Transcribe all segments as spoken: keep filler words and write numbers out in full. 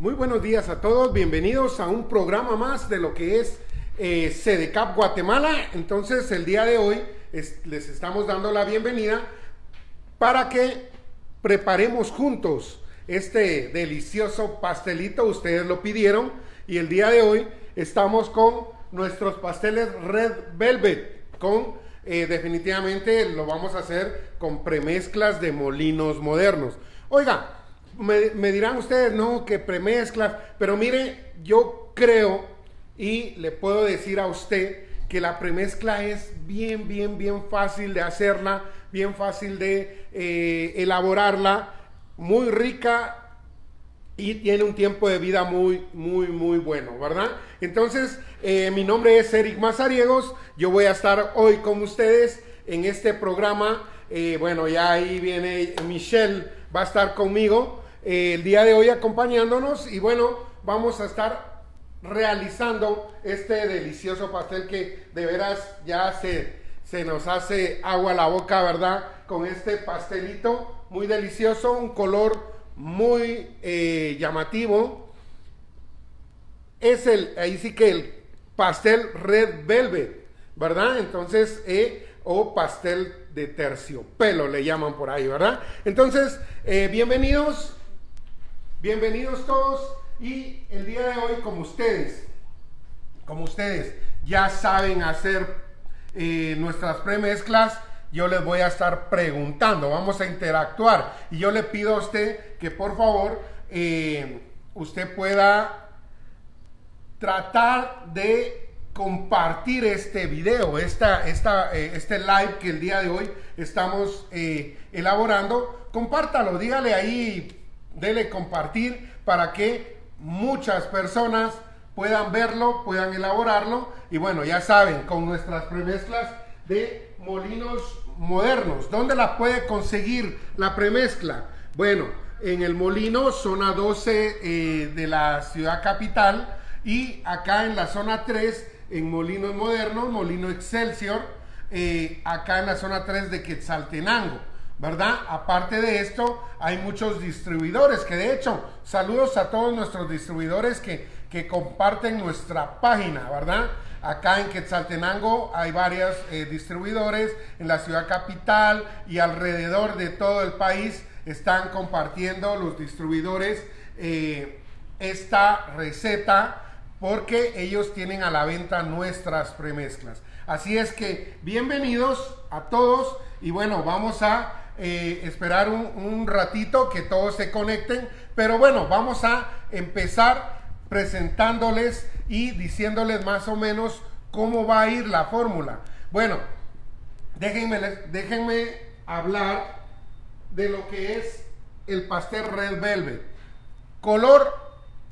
Muy buenos días a todos, bienvenidos a un programa más de lo que es eh, SEDECAP Guatemala. Entonces el día de hoy es, les estamos dando la bienvenida para que preparemos juntos este delicioso pastelito. Ustedes lo pidieron y el día de hoy estamos con nuestros pasteles Red Velvet con eh, definitivamente lo vamos a hacer con premezclas de molinos modernos. Oiga, me, me dirán ustedes, no, que premezclas, pero mire, yo creo y le puedo decir a usted que la premezcla es bien, bien, bien fácil de hacerla, bien fácil de eh, elaborarla, muy rica y tiene un tiempo de vida muy, muy, muy bueno, ¿verdad? Entonces, eh, mi nombre es Eric Mazariegos, yo voy a estar hoy con ustedes en este programa. Eh, bueno, ya ahí viene Michelle, va a estar conmigo eh, el día de hoy acompañándonos y bueno, vamos a estar realizando este delicioso pastel que de veras ya se, se nos hace agua a la boca, ¿verdad? Con este pastelito muy delicioso, un color muy eh, llamativo. Es el, ahí sí que el pastel Red Velvet, ¿verdad? Entonces, eh, o pastel de terciopelo le llaman por ahí, ¿verdad? Entonces, eh, bienvenidos, bienvenidos todos. Y el día de hoy, como ustedes, como ustedes ya saben hacer eh, nuestras premezclas, yo les voy a estar preguntando, vamos a interactuar. Y yo le pido a usted que por favor, eh, usted pueda tratar de compartir este video, esta, esta, eh, este live que el día de hoy estamos eh, elaborando. Compártalo, dígale ahí, dele compartir para que muchas personas puedan verlo, puedan elaborarlo. Y bueno, ya saben, con nuestras premezclas de molinos modernos. ¿Dónde la puede conseguir la premezcla? Bueno, en el molino zona doce eh, de la ciudad capital y acá en la zona tres en molinos modernos, molino Excelsior, eh, acá en la zona tres de Quetzaltenango, ¿verdad? Aparte de esto, hay muchos distribuidores que de hecho, saludos a todos nuestros distribuidores que, que comparten nuestra página, ¿verdad? Acá en Quetzaltenango hay varios eh, distribuidores, en la ciudad capital y alrededor de todo el país están compartiendo los distribuidores eh, esta receta porque ellos tienen a la venta nuestras premezclas. Así es que bienvenidos a todos y bueno, vamos a eh, esperar un, un ratito que todos se conecten, pero bueno, vamos a empezar presentándoles y diciéndoles más o menos cómo va a ir la fórmula. Bueno, déjenme, déjenme hablar de lo que es el pastel Red Velvet. Color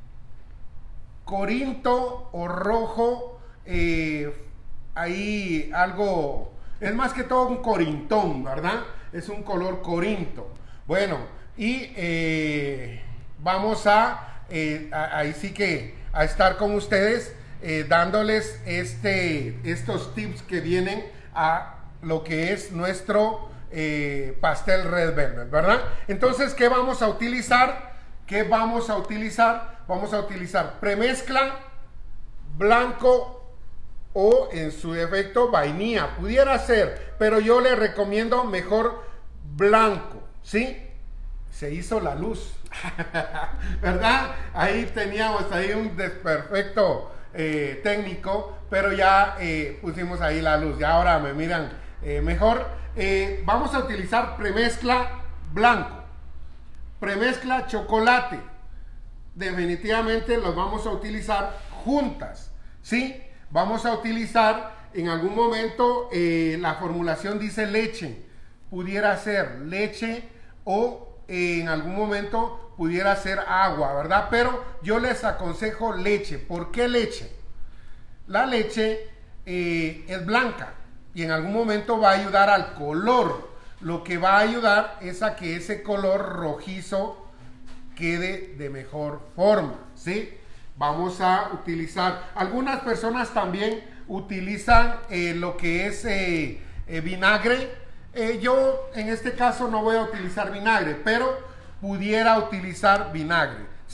corinto o rojo, eh, ahí algo, es más que todo un corintón, ¿verdad? Es un color corinto. Bueno, y eh, vamos a, eh, a, ahí sí que a estar con ustedes eh, dándoles este, estos tips que vienen a lo que es nuestro eh, pastel Red Velvet, ¿verdad? Entonces, ¿qué vamos a utilizar? ¿Qué vamos a utilizar? Vamos a utilizar premezcla blanco o en su defecto vainilla, pudiera ser, pero yo le recomiendo mejor blanco, ¿sí? Se hizo la luz, ¿verdad? Ahí teníamos ahí un desperfecto eh, técnico, pero ya eh, pusimos ahí la luz, y ahora me miran eh, mejor. Eh, vamos a utilizar premezcla blanco, premezcla chocolate, definitivamente los vamos a utilizar juntas, ¿sí? Vamos a utilizar en algún momento, eh, la formulación dice leche, pudiera ser leche o eh, en algún momento pudiera ser agua, ¿verdad? Pero yo les aconsejo leche. ¿Por qué leche? La leche eh, es blanca y en algún momento va a ayudar al color. Lo que va a ayudar es a que ese color rojizo quede de mejor forma, ¿sí? Vamos a utilizar, algunas personas también utilizan eh, lo que es eh, eh, vinagre. Eh, yo en este caso no voy a utilizar vinagre, pero pudiera utilizar vinagre, ¿sí?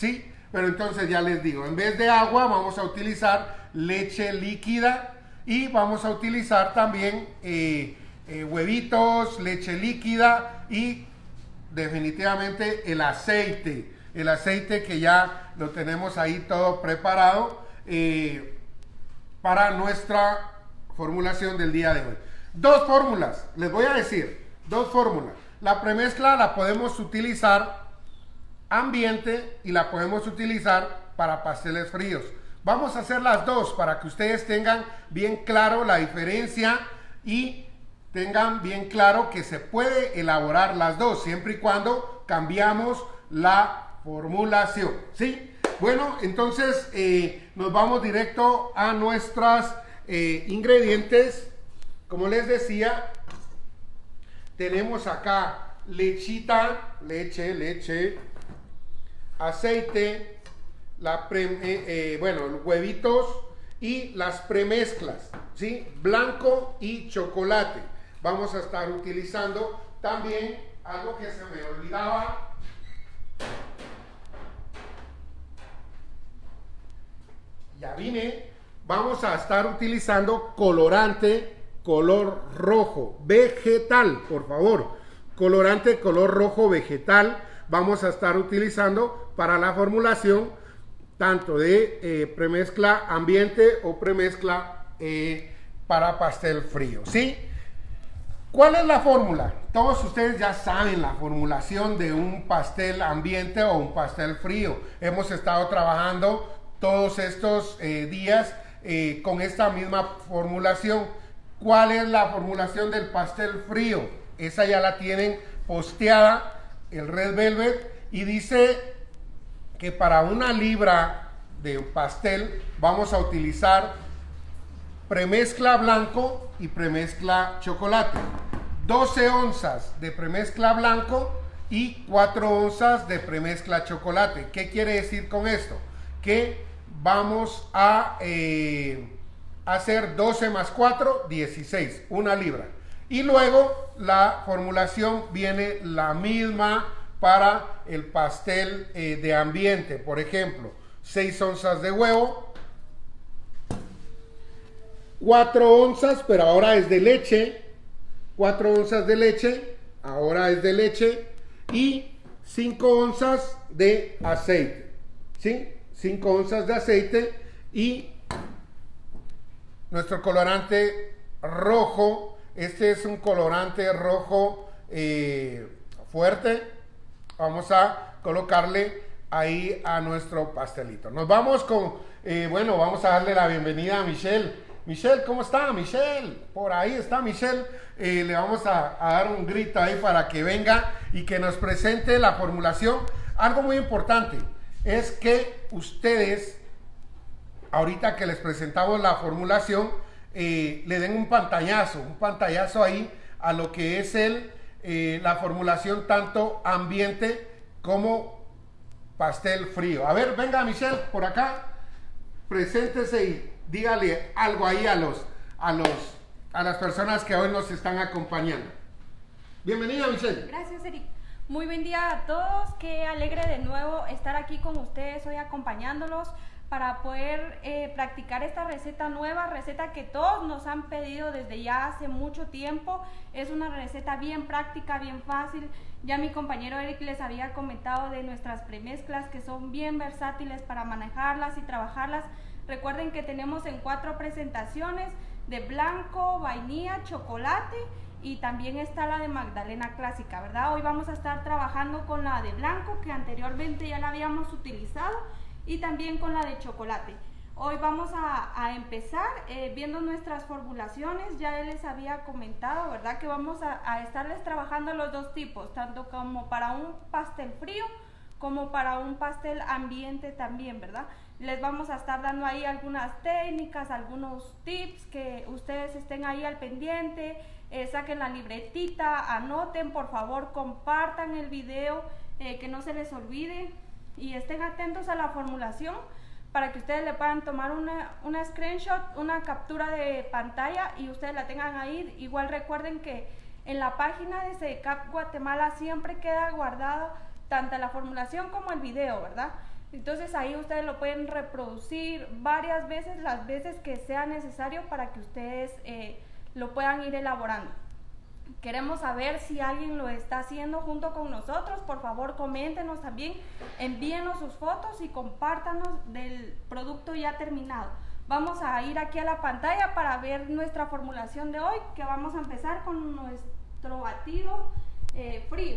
Pero entonces ya les digo, en vez de agua vamos a utilizar leche líquida y vamos a utilizar también eh, eh, huevitos, leche líquida y definitivamente el aceite. El aceite que ya lo tenemos ahí todo preparado eh, para nuestra formulación del día de hoy. Dos fórmulas, les voy a decir, dos fórmulas. La premezcla la podemos utilizar ambiente y la podemos utilizar para pasteles fríos. Vamos a hacer las dos para que ustedes tengan bien claro la diferencia y tengan bien claro que se puede elaborar las dos siempre y cuando cambiamos la formulación, ¿sí? Bueno, entonces eh, nos vamos directo a nuestros eh, ingredientes. Como les decía, tenemos acá lechita, leche, leche, aceite, la pre, eh, eh, bueno, los huevitos y las premezclas, ¿sí? Blanco y chocolate. Vamos a estar utilizando también algo que se me olvidaba. Ya vine. Vamos a estar utilizando colorante color rojo vegetal, por favor. Colorante color rojo vegetal vamos a estar utilizando para la formulación tanto de eh, premezcla ambiente o premezcla eh, para pastel frío, ¿sí? ¿Cuál es la fórmula? Todos ustedes ya saben la formulación de un pastel ambiente o un pastel frío. Hemos estado trabajando todos estos eh, días eh, con esta misma formulación. ¿Cuál es la formulación del pastel frío? Esa ya la tienen posteada, el Red Velvet, y dice que para una libra de pastel vamos a utilizar premezcla blanco y premezcla chocolate, doce onzas de premezcla blanco y cuatro onzas de premezcla chocolate. ¿Qué quiere decir con esto? Que vamos a eh, hacer doce más cuatro, dieciséis, una libra. Y luego la formulación viene la misma para el pastel eh, de ambiente. Por ejemplo, seis onzas de huevo, cuatro onzas, pero ahora es de leche, cuatro onzas de leche, ahora es de leche, y cinco onzas de aceite, ¿sí? cinco onzas de aceite y nuestro colorante rojo. Este es un colorante rojo eh, fuerte. Vamos a colocarle ahí a nuestro pastelito. Nos vamos con, eh, bueno, vamos a darle la bienvenida a Michelle. Michelle, ¿cómo está? Michelle, por ahí está Michelle. Eh, le vamos a, a dar un grito ahí para que venga y que nos presente la formulación. Algo muy importante es que ustedes, ahorita que les presentamos la formulación, eh, le den un pantallazo, un pantallazo ahí a lo que es el, eh, la formulación tanto ambiente como pastel frío. A ver, venga Michelle, por acá, preséntese y dígale algo ahí a los, a los, a las personas que hoy nos están acompañando. Bienvenida Michelle. Gracias Eric. Muy buen día a todos, qué alegre de nuevo estar aquí con ustedes hoy acompañándolos para poder eh, practicar esta receta nueva, receta que todos nos han pedido desde ya hace mucho tiempo. Es una receta bien práctica, bien fácil. Ya mi compañero Eric les había comentado de nuestras premezclas que son bien versátiles para manejarlas y trabajarlas. Recuerden que tenemos en cuatro presentaciones de blanco, vainilla, chocolate y también está la de Magdalena clásica, ¿verdad? Hoy vamos a estar trabajando con la de blanco que anteriormente ya la habíamos utilizado y también con la de chocolate. Hoy vamos a, a empezar eh, viendo nuestras formulaciones. Ya les había comentado, ¿verdad? Que vamos a, a estarles trabajando los dos tipos, tanto como para un pastel frío como para un pastel ambiente también, ¿verdad? Les vamos a estar dando ahí algunas técnicas, algunos tips que ustedes estén ahí al pendiente, eh, saquen la libretita, anoten, por favor, compartan el video, eh, que no se les olvide y estén atentos a la formulación para que ustedes le puedan tomar una, una screenshot, una captura de pantalla y ustedes la tengan ahí. Igual recuerden que en la página de SEDECAP Guatemala siempre queda guardada tanto la formulación como el video, ¿verdad? Entonces ahí ustedes lo pueden reproducir varias veces, las veces que sea necesario para que ustedes eh, lo puedan ir elaborando. Queremos saber si alguien lo está haciendo junto con nosotros. Por favor, coméntenos también, envíenos sus fotos y compártanos del producto ya terminado. Vamos a ir aquí a la pantalla para ver nuestra formulación de hoy, que vamos a empezar con nuestro batido eh, frío.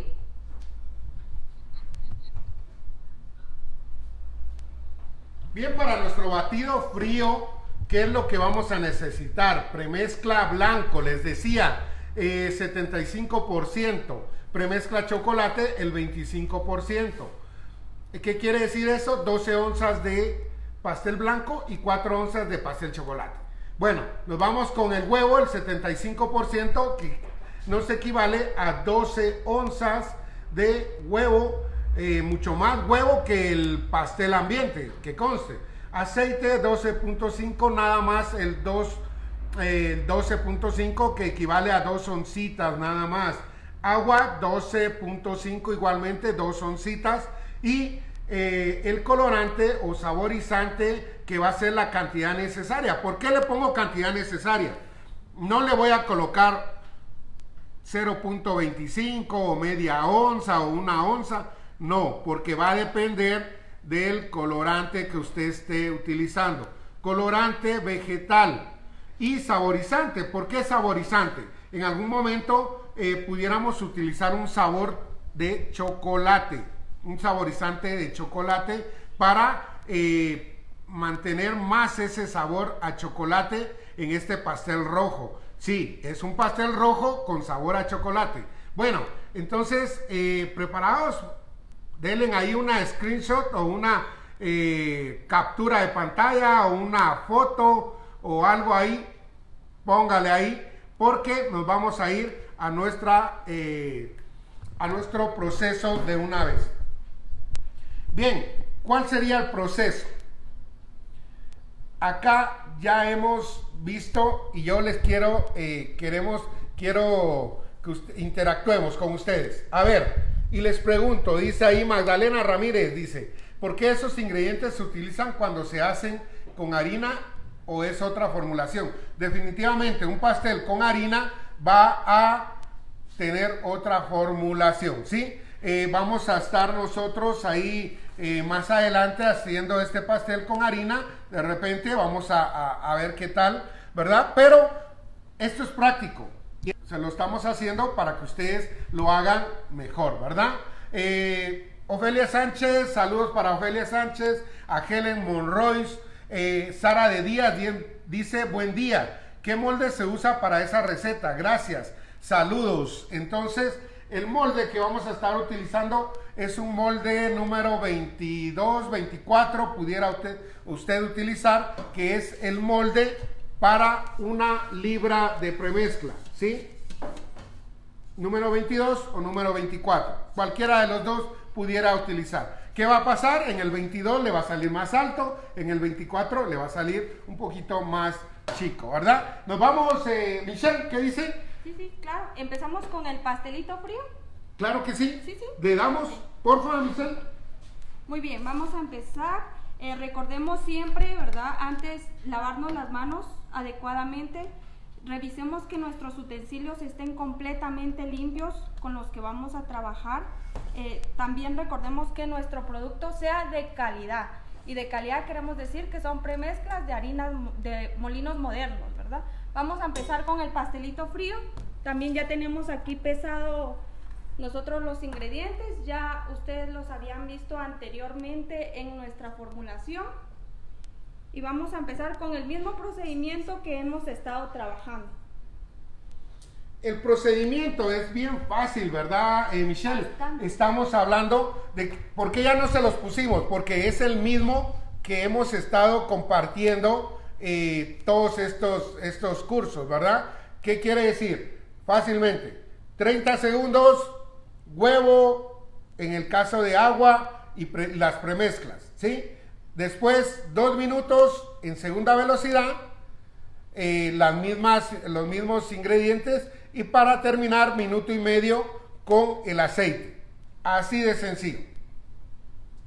Bien, para nuestro batido frío, ¿qué es lo que vamos a necesitar? Premezcla blanco, les decía, eh, setenta y cinco por ciento. Premezcla chocolate, el veinticinco por ciento. ¿Qué quiere decir eso? doce onzas de pastel blanco y cuatro onzas de pastel chocolate. Bueno, nos vamos con el huevo, el setenta y cinco por ciento, que nos equivale a doce onzas de huevo, eh, mucho más huevo que el pastel ambiente, que conste. Aceite doce punto cinco, nada más el dos, eh, doce punto cinco, que equivale a dos oncitas nada más. Agua doce punto cinco, igualmente dos oncitas. Y eh, el colorante o saborizante, que va a ser la cantidad necesaria. ¿Por qué le pongo cantidad necesaria? No le voy a colocar cero punto veinticinco o media onza o una onza. No, porque va a depender del colorante que usted esté utilizando. Colorante vegetal y saborizante. ¿Por qué saborizante? En algún momento eh, pudiéramos utilizar un sabor de chocolate, un saborizante de chocolate para eh, mantener más ese sabor a chocolate en este pastel rojo. Sí, es un pastel rojo con sabor a chocolate. Bueno, entonces, eh, preparados, denle ahí una screenshot o una eh, captura de pantalla o una foto o algo ahí, póngale ahí, porque nos vamos a ir a nuestra eh, a nuestro proceso de una vez. Bien, ¿cuál sería el proceso? Acá ya hemos visto y yo les quiero eh, queremos quiero que usted, interactuemos con ustedes. A ver, y les pregunto, dice ahí Magdalena Ramírez, dice, ¿por qué esos ingredientes se utilizan cuando se hacen con harina o es otra formulación? Definitivamente un pastel con harina va a tener otra formulación, ¿sí? Eh, vamos a estar nosotros ahí eh, más adelante haciendo este pastel con harina. De repente vamos a, a, a ver qué tal, ¿verdad? Pero esto es práctico. Se lo estamos haciendo para que ustedes lo hagan mejor, ¿verdad? Eh, Ofelia Sánchez, saludos para Ofelia Sánchez, a Helen Monroy, eh, Sara de Díaz dice, buen día, ¿qué molde se usa para esa receta? Gracias, saludos. Entonces, el molde que vamos a estar utilizando es un molde número veintidós, veinticuatro, pudiera usted, usted utilizar, que es el molde para una libra de premezcla, ¿sí? Número veintidós o número veinticuatro, cualquiera de los dos pudiera utilizar. ¿Qué va a pasar? En el veintidós le va a salir más alto, en el veinticuatro le va a salir un poquito más chico, ¿verdad? Nos vamos, eh, Michelle, ¿qué dice? Sí, sí, claro. ¿Empezamos con el pastelito frío? Claro que sí. Sí, sí. Le damos, por favor, Michelle. Muy bien, vamos a empezar. Eh, recordemos siempre, ¿verdad? Antes lavarnos las manos adecuadamente. Revisemos que nuestros utensilios estén completamente limpios con los que vamos a trabajar. Eh, también recordemos que nuestro producto sea de calidad. Y de calidad queremos decir que son premezclas de harinas de molinos modernos, ¿verdad? Vamos a empezar con el pastelito frío. También ya tenemos aquí pesado nosotros los ingredientes. Ya ustedes los habían visto anteriormente en nuestra formulación. Y vamos a empezar con el mismo procedimiento que hemos estado trabajando. El procedimiento es bien fácil, ¿verdad, eh, Michelle? Bastante. Estamos hablando de... ¿Por qué ya no se los pusimos? Porque es el mismo que hemos estado compartiendo eh, todos estos, estos cursos, ¿verdad? ¿Qué quiere decir? Fácilmente, treinta segundos, huevo, en el caso de agua y pre, las premezclas, ¿sí? Después, dos minutos en segunda velocidad, eh, las mismas, los mismos ingredientes, y para terminar, minuto y medio con el aceite. Así de sencillo.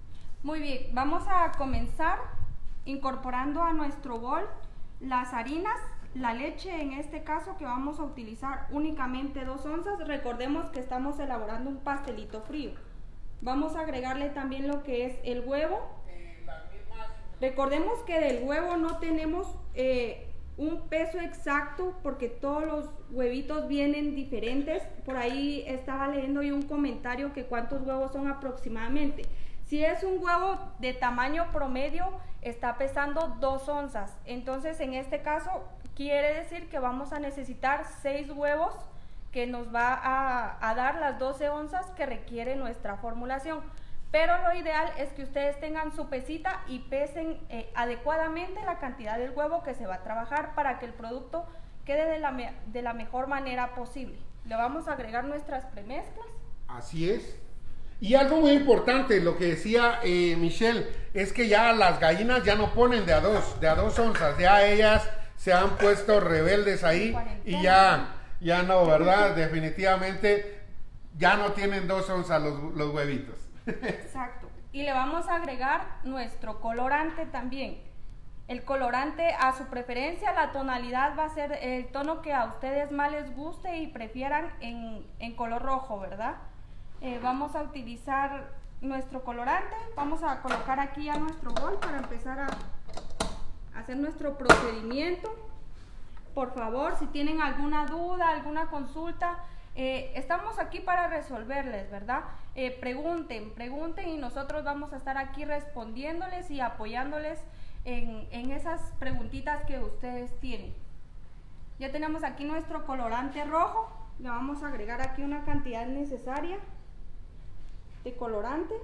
Muy bien, vamos a comenzar incorporando a nuestro bol las harinas, la leche en este caso que vamos a utilizar únicamente dos onzas. Recordemos que estamos elaborando un pastelito frío. Vamos a agregarle también lo que es el huevo. Recordemos que del huevo no tenemos eh, un peso exacto porque todos los huevitos vienen diferentes. Por ahí estaba leyendo yo un comentario que cuántos huevos son aproximadamente. Si es un huevo de tamaño promedio, está pesando dos onzas. Entonces, en este caso, quiere decir que vamos a necesitar seis huevos que nos va a, a dar las doce onzas que requiere nuestra formulación. Pero lo ideal es que ustedes tengan su pesita y pesen eh, adecuadamente la cantidad del huevo que se va a trabajar para que el producto quede de la, me de la mejor manera posible. Le vamos a agregar nuestras premezclas. Así es. Y algo muy importante, lo que decía eh, Michelle, es que ya las gallinas ya no ponen de a dos, de a dos onzas, ya ellas se han puesto rebeldes ahí y ya, ya no, ¿verdad? Definitivamente ya no tienen dos onzas los, los huevitos. Exacto. Y le vamos a agregar nuestro colorante también. El colorante a su preferencia, la tonalidad va a ser el tono que a ustedes más les guste y prefieran en, en color rojo, ¿verdad? Eh, vamos a utilizar nuestro colorante, vamos a colocar aquí a nuestro bol para empezar a hacer nuestro procedimiento. Por favor, si tienen alguna duda, alguna consulta, eh, estamos aquí para resolverles, ¿verdad? Eh, pregunten, pregunten y nosotros vamos a estar aquí respondiéndoles y apoyándoles en, en esas preguntitas que ustedes tienen. Ya tenemos aquí nuestro colorante rojo, le vamos a agregar aquí una cantidad necesaria de colorante.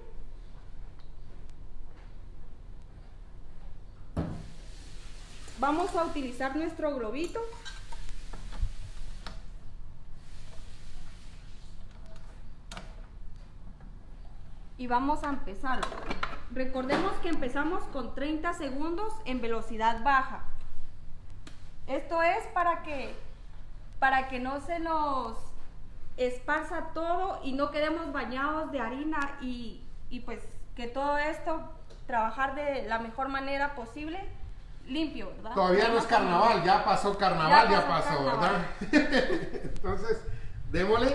Vamos a utilizar nuestro globito. Y vamos a empezar. Recordemos que empezamos con treinta segundos en velocidad baja. Esto es para que, para que no se nos esparza todo y no quedemos bañados de harina y, y pues que todo esto trabajar de la mejor manera posible, limpio, ¿verdad? Todavía no es carnaval, ya pasó carnaval, ya pasó, ya pasó carnaval. ¿verdad? Entonces, démosle.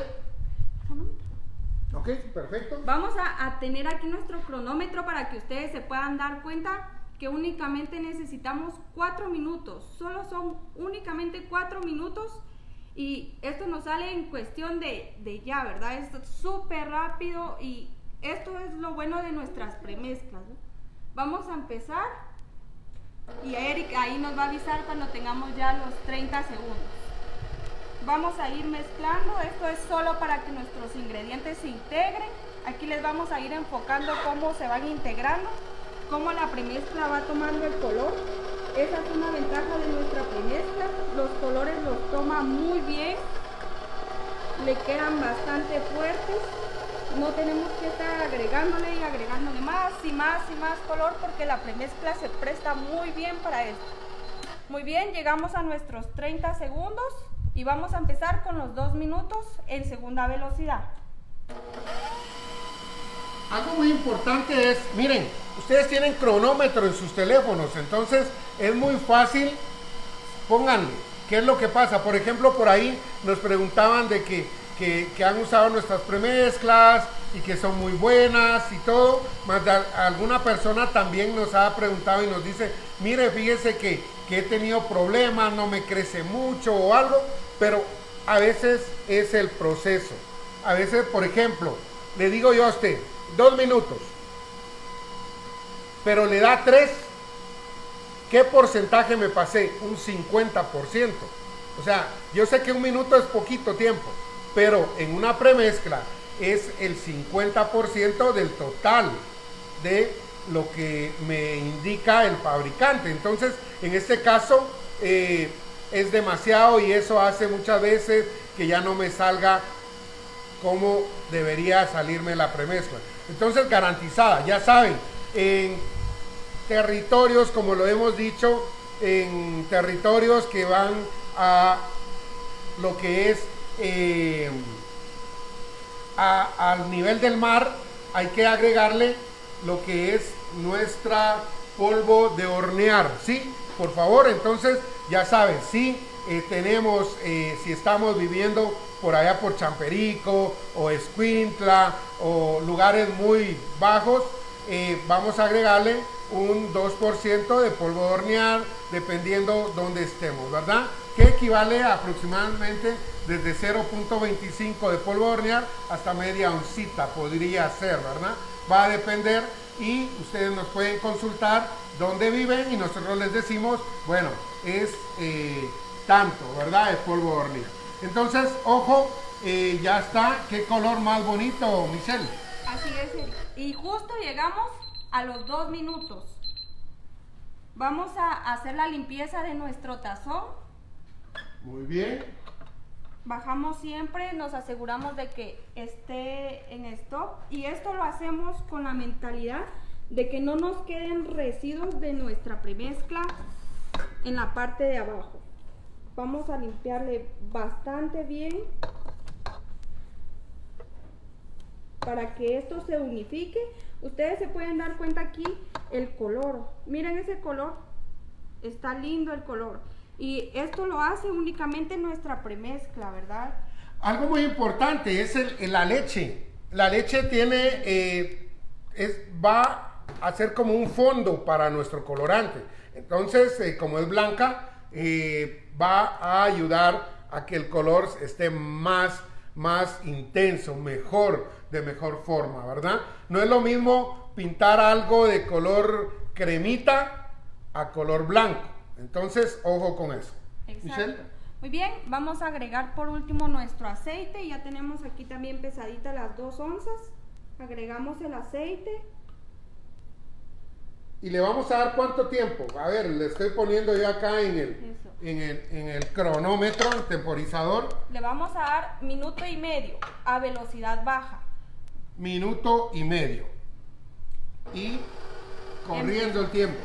Ok, perfecto. Vamos a, a tener aquí nuestro cronómetro para que ustedes se puedan dar cuenta que únicamente necesitamos cuatro minutos, solo son únicamente cuatro minutos. Y esto nos sale en cuestión de, de ya, ¿verdad? Es súper rápido y esto es lo bueno de nuestras premezclas, ¿no? Vamos a empezar y Eric ahí nos va a avisar cuando tengamos ya los treinta segundos. Vamos a ir mezclando, esto es solo para que nuestros ingredientes se integren. Aquí les vamos a ir enfocando cómo se van integrando, cómo la premezcla va tomando el color. Esa es una ventaja de nuestra premezcla, los colores los toma muy bien, le quedan bastante fuertes, no tenemos que estar agregándole y agregándole más y más y más color porque la premezcla se presta muy bien para esto. Muy bien, llegamos a nuestros treinta segundos y vamos a empezar con los dos minutos en segunda velocidad. Algo muy importante es, miren, ustedes tienen cronómetro en sus teléfonos, entonces es muy fácil, pónganle, ¿qué es lo que pasa? Por ejemplo, por ahí nos preguntaban de que, que, que han usado nuestras premezclas y que son muy buenas y todo, más de alguna persona también nos ha preguntado y nos dice, mire, fíjese que, que he tenido problemas, no me crece mucho o algo, pero a veces es el proceso. A veces, por ejemplo, le digo yo a usted, dos minutos, pero le da tres, ¿qué porcentaje me pasé? Un cincuenta por ciento. O sea, yo sé que un minuto es poquito tiempo, pero en una premezcla es el cincuenta por ciento del total de lo que me indica el fabricante. Entonces, en este caso, eh, es demasiado y eso hace muchas veces que ya no me salga como debería salirme la premezcla. Entonces, garantizada, ya saben, en territorios, como lo hemos dicho, en territorios que van a lo que es eh, a, al nivel del mar, hay que agregarle lo que es nuestra polvo de hornear, ¿sí? Por favor, entonces ya sabes, sí, eh, tenemos, eh, si estamos viviendo por allá por Champerico o Escuintla o lugares muy bajos, eh, vamos a agregarle un dos por ciento de polvo de hornear, dependiendo donde estemos, ¿verdad? Que equivale a aproximadamente desde cero punto veinticinco de polvo de hornear hasta media oncita, podría ser, ¿verdad? Va a depender y ustedes nos pueden consultar dónde viven y nosotros les decimos, bueno, es eh, tanto, ¿verdad? De polvo de hornear. Entonces, ojo, eh, ya está. ¿Qué color más bonito, Michelle? Así es. Y justo llegamos a los dos minutos. Vamos a hacer la limpieza de nuestro tazón. Muy bien. Bajamos siempre, nos aseguramos de que esté en stop. Y esto lo hacemos con la mentalidad de que no nos queden residuos de nuestra premezcla en la parte de abajo. Vamos a limpiarle bastante bien para que esto se unifique. Ustedes se pueden dar cuenta aquí el color. Miren ese color. Está lindo el color. Y esto lo hace únicamente nuestra premezcla, ¿verdad? Algo muy importante es el, el, la leche. La leche tiene, eh, es, va a ser como un fondo para nuestro colorante. Entonces, eh, como es blanca, eh, va a ayudar a que el color esté más, más intenso, mejor, de mejor forma, ¿verdad? No es lo mismo pintar algo de color cremita a color blanco. Entonces, ojo con eso. Exacto. Michelle. Muy bien, vamos a agregar por último nuestro aceite. Ya tenemos aquí también pesadita las dos onzas. Agregamos el aceite. Y le vamos a dar cuánto tiempo. A ver, le estoy poniendo yo acá en el, en el, en el cronómetro, el temporizador. Le vamos a dar minuto y medio a velocidad baja. Minuto y medio. Y corriendo el tiempo.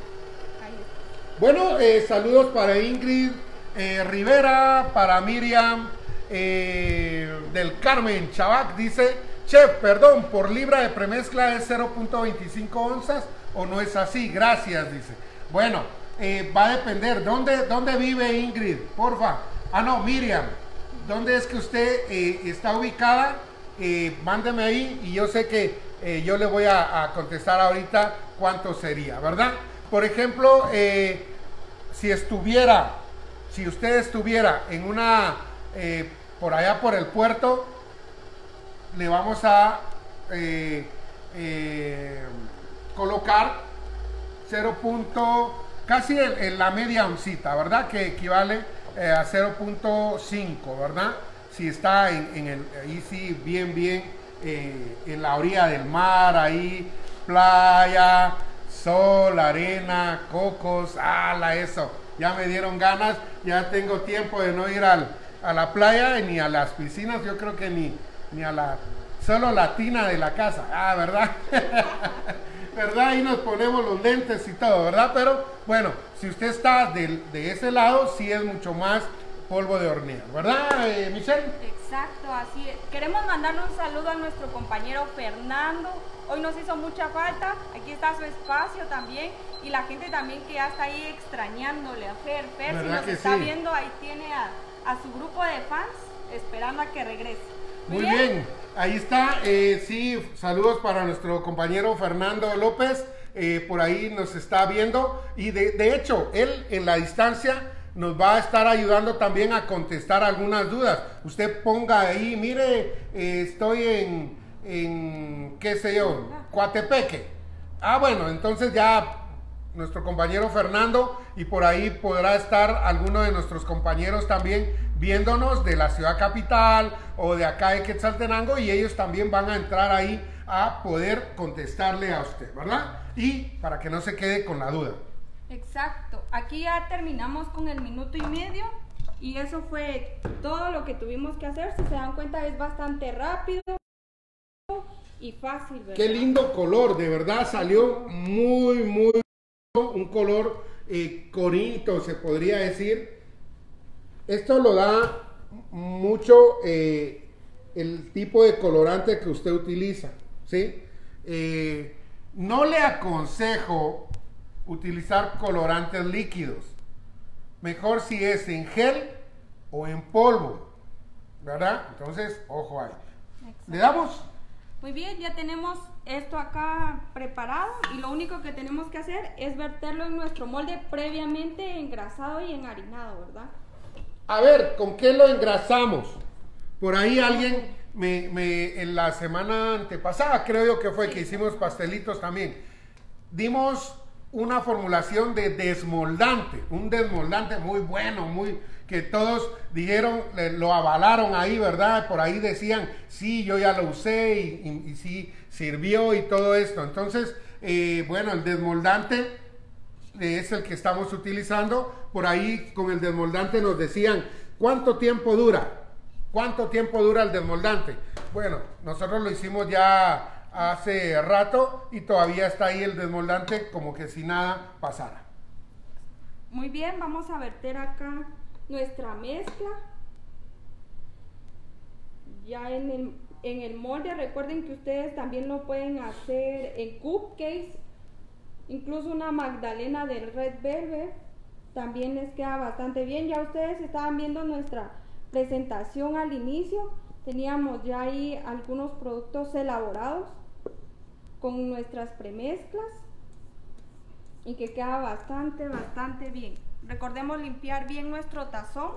Bueno, eh, saludos para Ingrid eh, Rivera, para Miriam eh, del Carmen Chavac. Dice, chef, perdón, por libra de premezcla es cero punto veinticinco onzas o no es así. Gracias, dice. Bueno, eh, va a depender. ¿Dónde, dónde vive Ingrid? Porfa. Ah, no, Miriam. ¿Dónde es que usted eh, está ubicada? Eh, mándeme ahí y yo sé que eh, yo le voy a, a contestar ahorita cuánto sería, ¿verdad? Por ejemplo, eh, si estuviera, si usted estuviera en una, eh, por allá por el puerto, le vamos a eh, eh, colocar cero. Casi en, en la media oncita, ¿verdad? Que equivale eh, a cero punto cinco, ¿verdad? Si está en, en el, ahí sí, bien, bien, eh, en la orilla del mar, ahí, playa, sol, arena, cocos, ala, eso, ya me dieron ganas, ya tengo tiempo de no ir al, a la playa ni a las piscinas, yo creo que ni, ni a la, solo la tina de la casa, ah, ¿verdad? ¿Verdad? Ahí nos ponemos los lentes y todo, ¿verdad? Pero, bueno, si usted está de, de ese lado, sí es mucho más polvo de hornear, ¿verdad, eh, Michelle? Exacto, así es. Queremos mandarle un saludo a nuestro compañero Fernando. Hoy nos hizo mucha falta, aquí está su espacio también y la gente también que ya está ahí extrañándole a Fer. Fer, si nos está sí? viendo, ahí tiene a, a su grupo de fans esperando a que regrese. Muy, Muy bien? bien, ahí está, eh, sí, saludos para nuestro compañero Fernando López, eh, por ahí nos está viendo y de, de hecho, él en la distancia nos va a estar ayudando también a contestar algunas dudas. Usted ponga ahí, mire, eh, estoy en, en, qué sé yo, Coatepeque. Ah, bueno, entonces ya nuestro compañero Fernando y por ahí podrá estar alguno de nuestros compañeros también viéndonos de la ciudad capital o de acá de Quetzaltenango y ellos también van a entrar ahí a poder contestarle a usted, ¿verdad? Y para que no se quede con la duda. Exacto, aquí ya terminamos con el minuto y medio y eso fue todo lo que tuvimos que hacer. Si se dan cuenta es bastante rápido y fácil, ¿verdad? Qué lindo color, de verdad salió muy, muy, un color eh, corinto se podría decir. Esto lo da mucho eh, el tipo de colorante que usted utiliza, ¿sí? Eh, no le aconsejo utilizar colorantes líquidos. Mejor si es en gel o en polvo, ¿verdad? Entonces, ojo ahí. Exacto. ¿Le damos? Muy bien, ya tenemos esto acá preparado y lo único que tenemos que hacer es verterlo en nuestro molde previamente engrasado y enharinado, ¿verdad? A ver, ¿con qué lo engrasamos? Por ahí alguien me, me en la semana antepasada, creo yo que fue, Sí. que hicimos pastelitos también. Dimos una formulación de desmoldante, un desmoldante muy bueno, muy que todos dijeron, le- lo avalaron ahí, ¿verdad? Por ahí decían, sí, yo ya lo usé y, y, y sí sirvió y todo esto. Entonces, eh, bueno, el desmoldante es el que estamos utilizando. Por ahí con el desmoldante nos decían, ¿cuánto tiempo dura? ¿Cuánto tiempo dura el desmoldante? Bueno, nosotros lo hicimos ya hace rato y todavía está ahí el desmoldante como que si nada pasara. Muy bien, vamos a verter acá nuestra mezcla. Ya en el, en el molde, recuerden que ustedes también lo pueden hacer en cupcakes, incluso una magdalena del Red Velvet, también les queda bastante bien. Ya ustedes estaban viendo nuestra presentación al inicio, teníamos ya ahí algunos productos elaborados con nuestras premezclas y que queda bastante, bastante bien. Recordemos limpiar bien nuestro tazón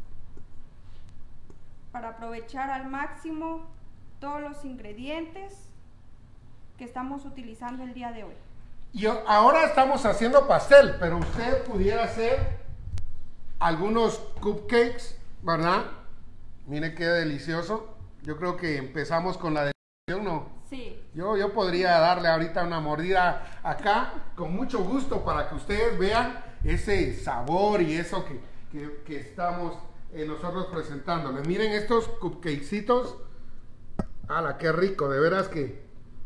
para aprovechar al máximo todos los ingredientes que estamos utilizando el día de hoy. Y ahora estamos haciendo pastel, pero usted pudiera hacer algunos cupcakes, ¿verdad? Mire qué delicioso. Yo creo que empezamos con la deliciosa, ¿no? Sí. Yo, yo podría darle ahorita una mordida acá con mucho gusto para que ustedes vean ese sabor y eso que, que, que estamos eh, nosotros presentándoles. Miren estos cupcakecitos. ¡Hala, qué rico! De veras que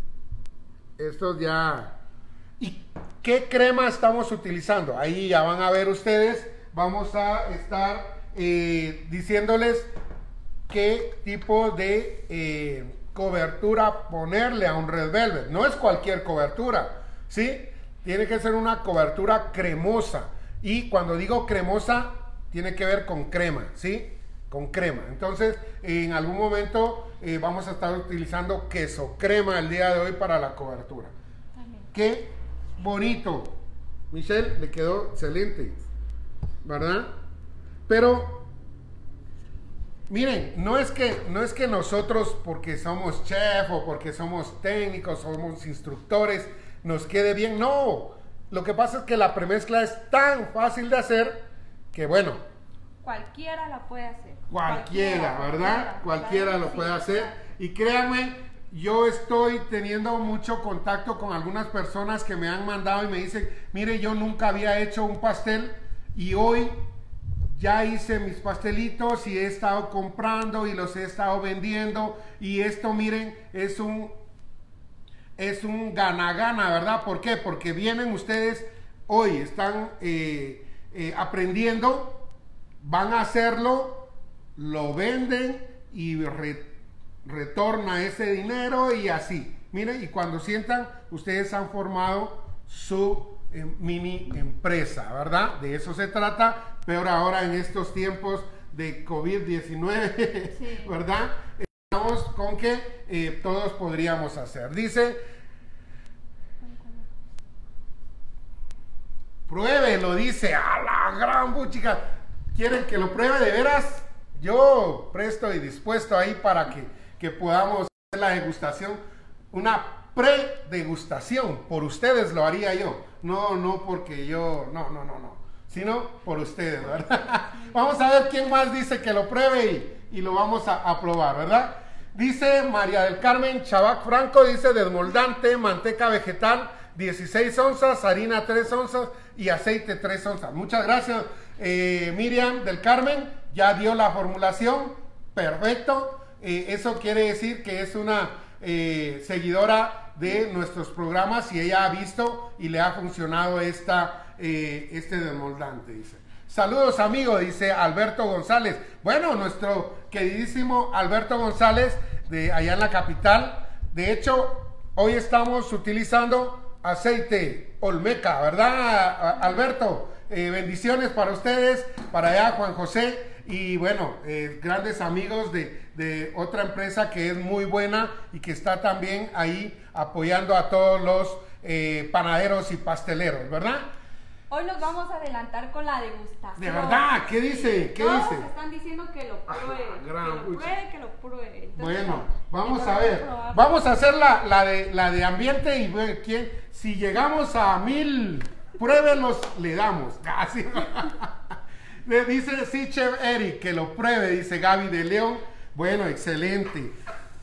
estos ya... ¿Y qué crema estamos utilizando? Ahí ya van a ver ustedes. Vamos a estar eh, diciéndoles qué tipo de... Eh, cobertura ponerle a un Red Velvet. No es cualquier cobertura, ¿sí? Tiene que ser una cobertura cremosa. Y cuando digo cremosa, tiene que ver con crema, ¿sí? Con crema. Entonces, en algún momento eh, vamos a estar utilizando queso crema el día de hoy para la cobertura. También. Qué bonito. Michelle, le quedó excelente, ¿verdad? Pero... miren, no es que no es que nosotros porque somos chef o porque somos técnicos, somos instructores, nos quede bien. No, lo que pasa es que la premezcla es tan fácil de hacer que bueno, Cualquiera la puede hacer. cualquiera, ¿verdad? Cualquiera lo puede hacer. Y créanme, yo estoy teniendo mucho contacto con algunas personas que me han mandado y me dicen, mire, yo nunca había hecho un pastel y hoy ya hice mis pastelitos y he estado comprando y los he estado vendiendo y esto, miren, es un es un gana-gana, ¿verdad? ¿Por qué? Porque vienen ustedes hoy, están eh, eh, aprendiendo, van a hacerlo, lo venden y re, retorna ese dinero y así. Miren, y cuando sientan, ustedes han formado su eh, mini empresa, ¿verdad? De eso se trata, peor ahora en estos tiempos de COVID diecinueve, sí. ¿Verdad? Estamos con que eh, todos podríamos hacer. Dice, pruebe, lo dice, a la gran buchica. ¿Quieren que lo pruebe de veras? Yo presto y dispuesto ahí para que, que podamos hacer la degustación, una pre-degustación, por ustedes lo haría yo, no, no porque yo, no, no, no, no, sino por ustedes, ¿verdad? Vamos a ver quién más dice que lo pruebe y, y lo vamos a, a probar, ¿verdad? Dice María del Carmen Chabac Franco, dice desmoldante, manteca vegetal, dieciséis onzas, harina tres onzas y aceite tres onzas. Muchas gracias, eh, Miriam del Carmen, ya dio la formulación, perfecto. Eh, eso quiere decir que es una eh, seguidora de nuestros programas y ella ha visto y le ha funcionado esta, eh, este desmoldante, dice. Saludos, amigo, dice Alberto González. Bueno, nuestro queridísimo Alberto González de allá en la capital. De hecho, hoy estamos utilizando aceite Olmeca, ¿verdad, Alberto? Eh, bendiciones para ustedes, para allá Juan José y bueno, eh, grandes amigos de, de otra empresa que es muy buena y que está también ahí apoyando a todos los eh, panaderos y pasteleros, ¿verdad? Hoy nos vamos a adelantar con la degustación. ¿De verdad? ¿Qué dice? ¿Qué Todos dice? están diciendo que lo pruebe, Ah, gran que lo pucha. pruebe, que lo pruebe. Entonces, Bueno, vamos entonces a ver. probarlo. Vamos a hacer la, la, de, la de ambiente y ver quién. Si llegamos a mil, pruébelos, le damos. Así. Le dice sí, Chef Eric, que lo pruebe, dice Gaby de León. Bueno, excelente.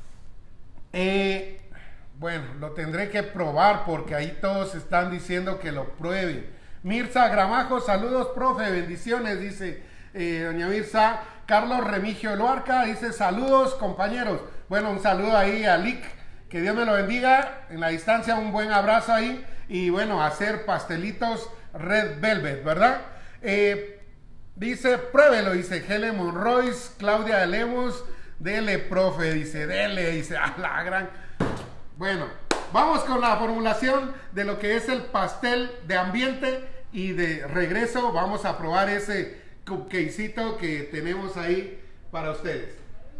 Eh, bueno, lo tendré que probar porque ahí todos están diciendo que lo pruebe. Mirza Gramajo, saludos, profe, bendiciones, dice eh, doña Mirza. Carlos Remigio Luarca dice saludos, compañeros. Bueno, un saludo ahí a Lick, que Dios me lo bendiga. En la distancia, un buen abrazo ahí. Y bueno, hacer pastelitos Red Velvet, ¿verdad? Eh, dice, pruébelo, dice Helen Monroy, Claudia de Lemos. Dele, profe, dice, dele, dice, a la gran. Bueno, vamos con la formulación de lo que es el pastel de ambiente y de regreso vamos a probar ese cupcakecito que tenemos ahí para ustedes.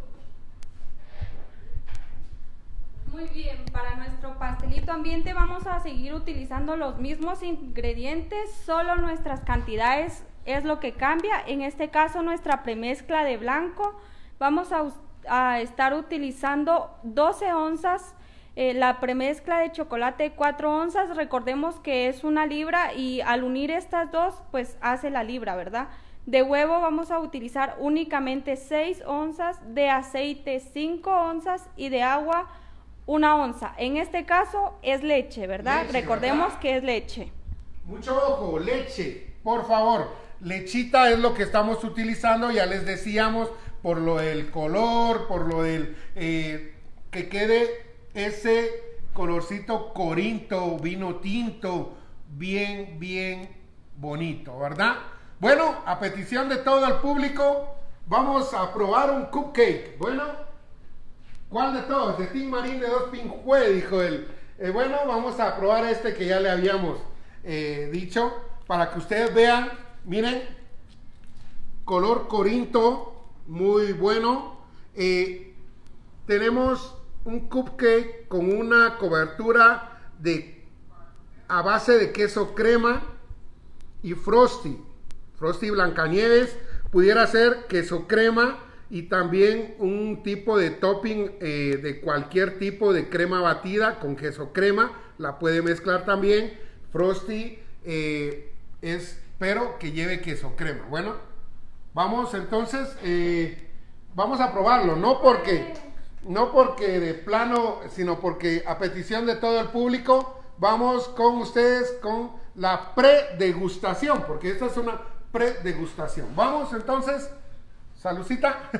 Muy bien, para nuestro pastelito ambiente vamos a seguir utilizando los mismos ingredientes, solo nuestras cantidades es lo que cambia. En este caso nuestra premezcla de blanco vamos a, a estar utilizando doce onzas. Eh, la premezcla de chocolate cuatro onzas, recordemos que es una libra y al unir estas dos pues hace la libra, ¿verdad? De huevo vamos a utilizar únicamente seis onzas, de aceite cinco onzas y de agua una onza. En este caso es leche, ¿verdad? Leche, Recordemos ¿verdad? que es leche. Mucho ojo, leche, por favor. Lechita es lo que estamos utilizando, ya les decíamos, por lo del color, por lo del eh, que quede ese colorcito corinto, vino tinto, bien, bien bonito, ¿verdad? Bueno, a petición de todo el público, vamos a probar un cupcake. Bueno, ¿cuál de todos? De Tim Marín de Dos Pinjue, dijo él. Eh, bueno, vamos a probar este que ya le habíamos eh, dicho, para que ustedes vean, miren, color corinto, muy bueno. Eh, tenemos un cupcake con una cobertura de a base de queso crema y frosty frosty Blancanieves, pudiera ser queso crema y también un tipo de topping eh, de cualquier tipo de crema batida con queso crema, la puede mezclar también. Frosty eh, es pero que lleve queso crema. Bueno, vamos entonces, eh, vamos a probarlo, no porque No porque de plano, sino porque a petición de todo el público, vamos con ustedes con la predegustación, porque esta es una predegustación. Vamos entonces, saludcita.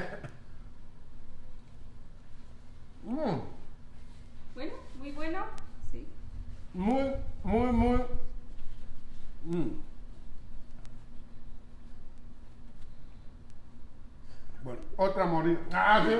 mm. Bueno, muy bueno, sí. Muy, muy, muy. Mm. Bueno, otra morida. Ah, sí.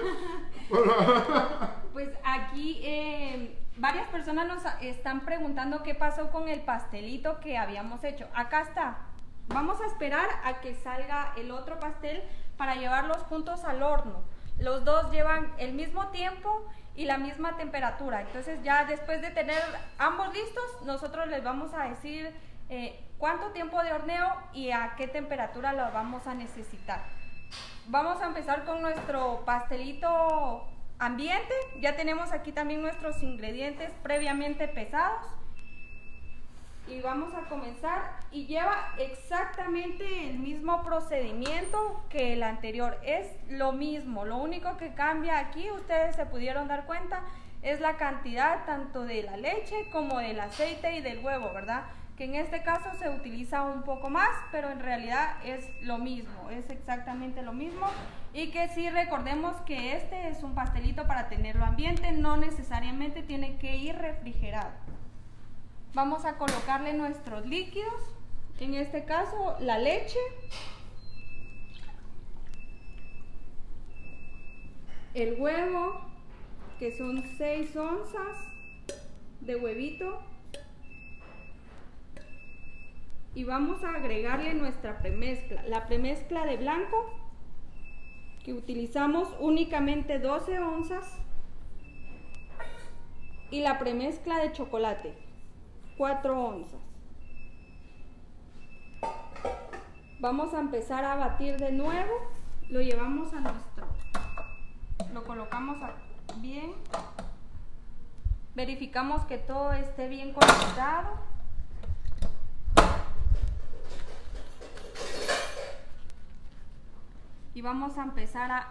Pues aquí eh, varias personas nos están preguntando qué pasó con el pastelito que habíamos hecho. Acá está. Vamos a esperar a que salga el otro pastel para llevarlos juntos al horno. Los dos llevan el mismo tiempo y la misma temperatura. Entonces ya después de tener ambos listos, nosotros les vamos a decir eh, cuánto tiempo de horneo y a qué temperatura lo vamos a necesitar. Vamos a empezar con nuestro pastelito ambiente. Ya tenemos aquí también nuestros ingredientes previamente pesados. Y vamos a comenzar. Y lleva exactamente el mismo procedimiento que el anterior. Es lo mismo. Lo único que cambia aquí, ustedes se pudieron dar cuenta, es la cantidad tanto de la leche como del aceite y del huevo, ¿verdad? Que en este caso se utiliza un poco más, pero en realidad es lo mismo, es exactamente lo mismo. Y que sí recordemos que este es un pastelito para tenerlo ambiente, no necesariamente tiene que ir refrigerado. Vamos a colocarle nuestros líquidos, en este caso la leche, el huevo, que son seis onzas, de huevito. Y vamos a agregarle nuestra premezcla. La premezcla de blanco, que utilizamos únicamente doce onzas. Y la premezcla de chocolate, cuatro onzas. Vamos a empezar a batir de nuevo. Lo llevamos a nuestro, lo colocamos bien. Verificamos que todo esté bien conectado. Y vamos a empezar a...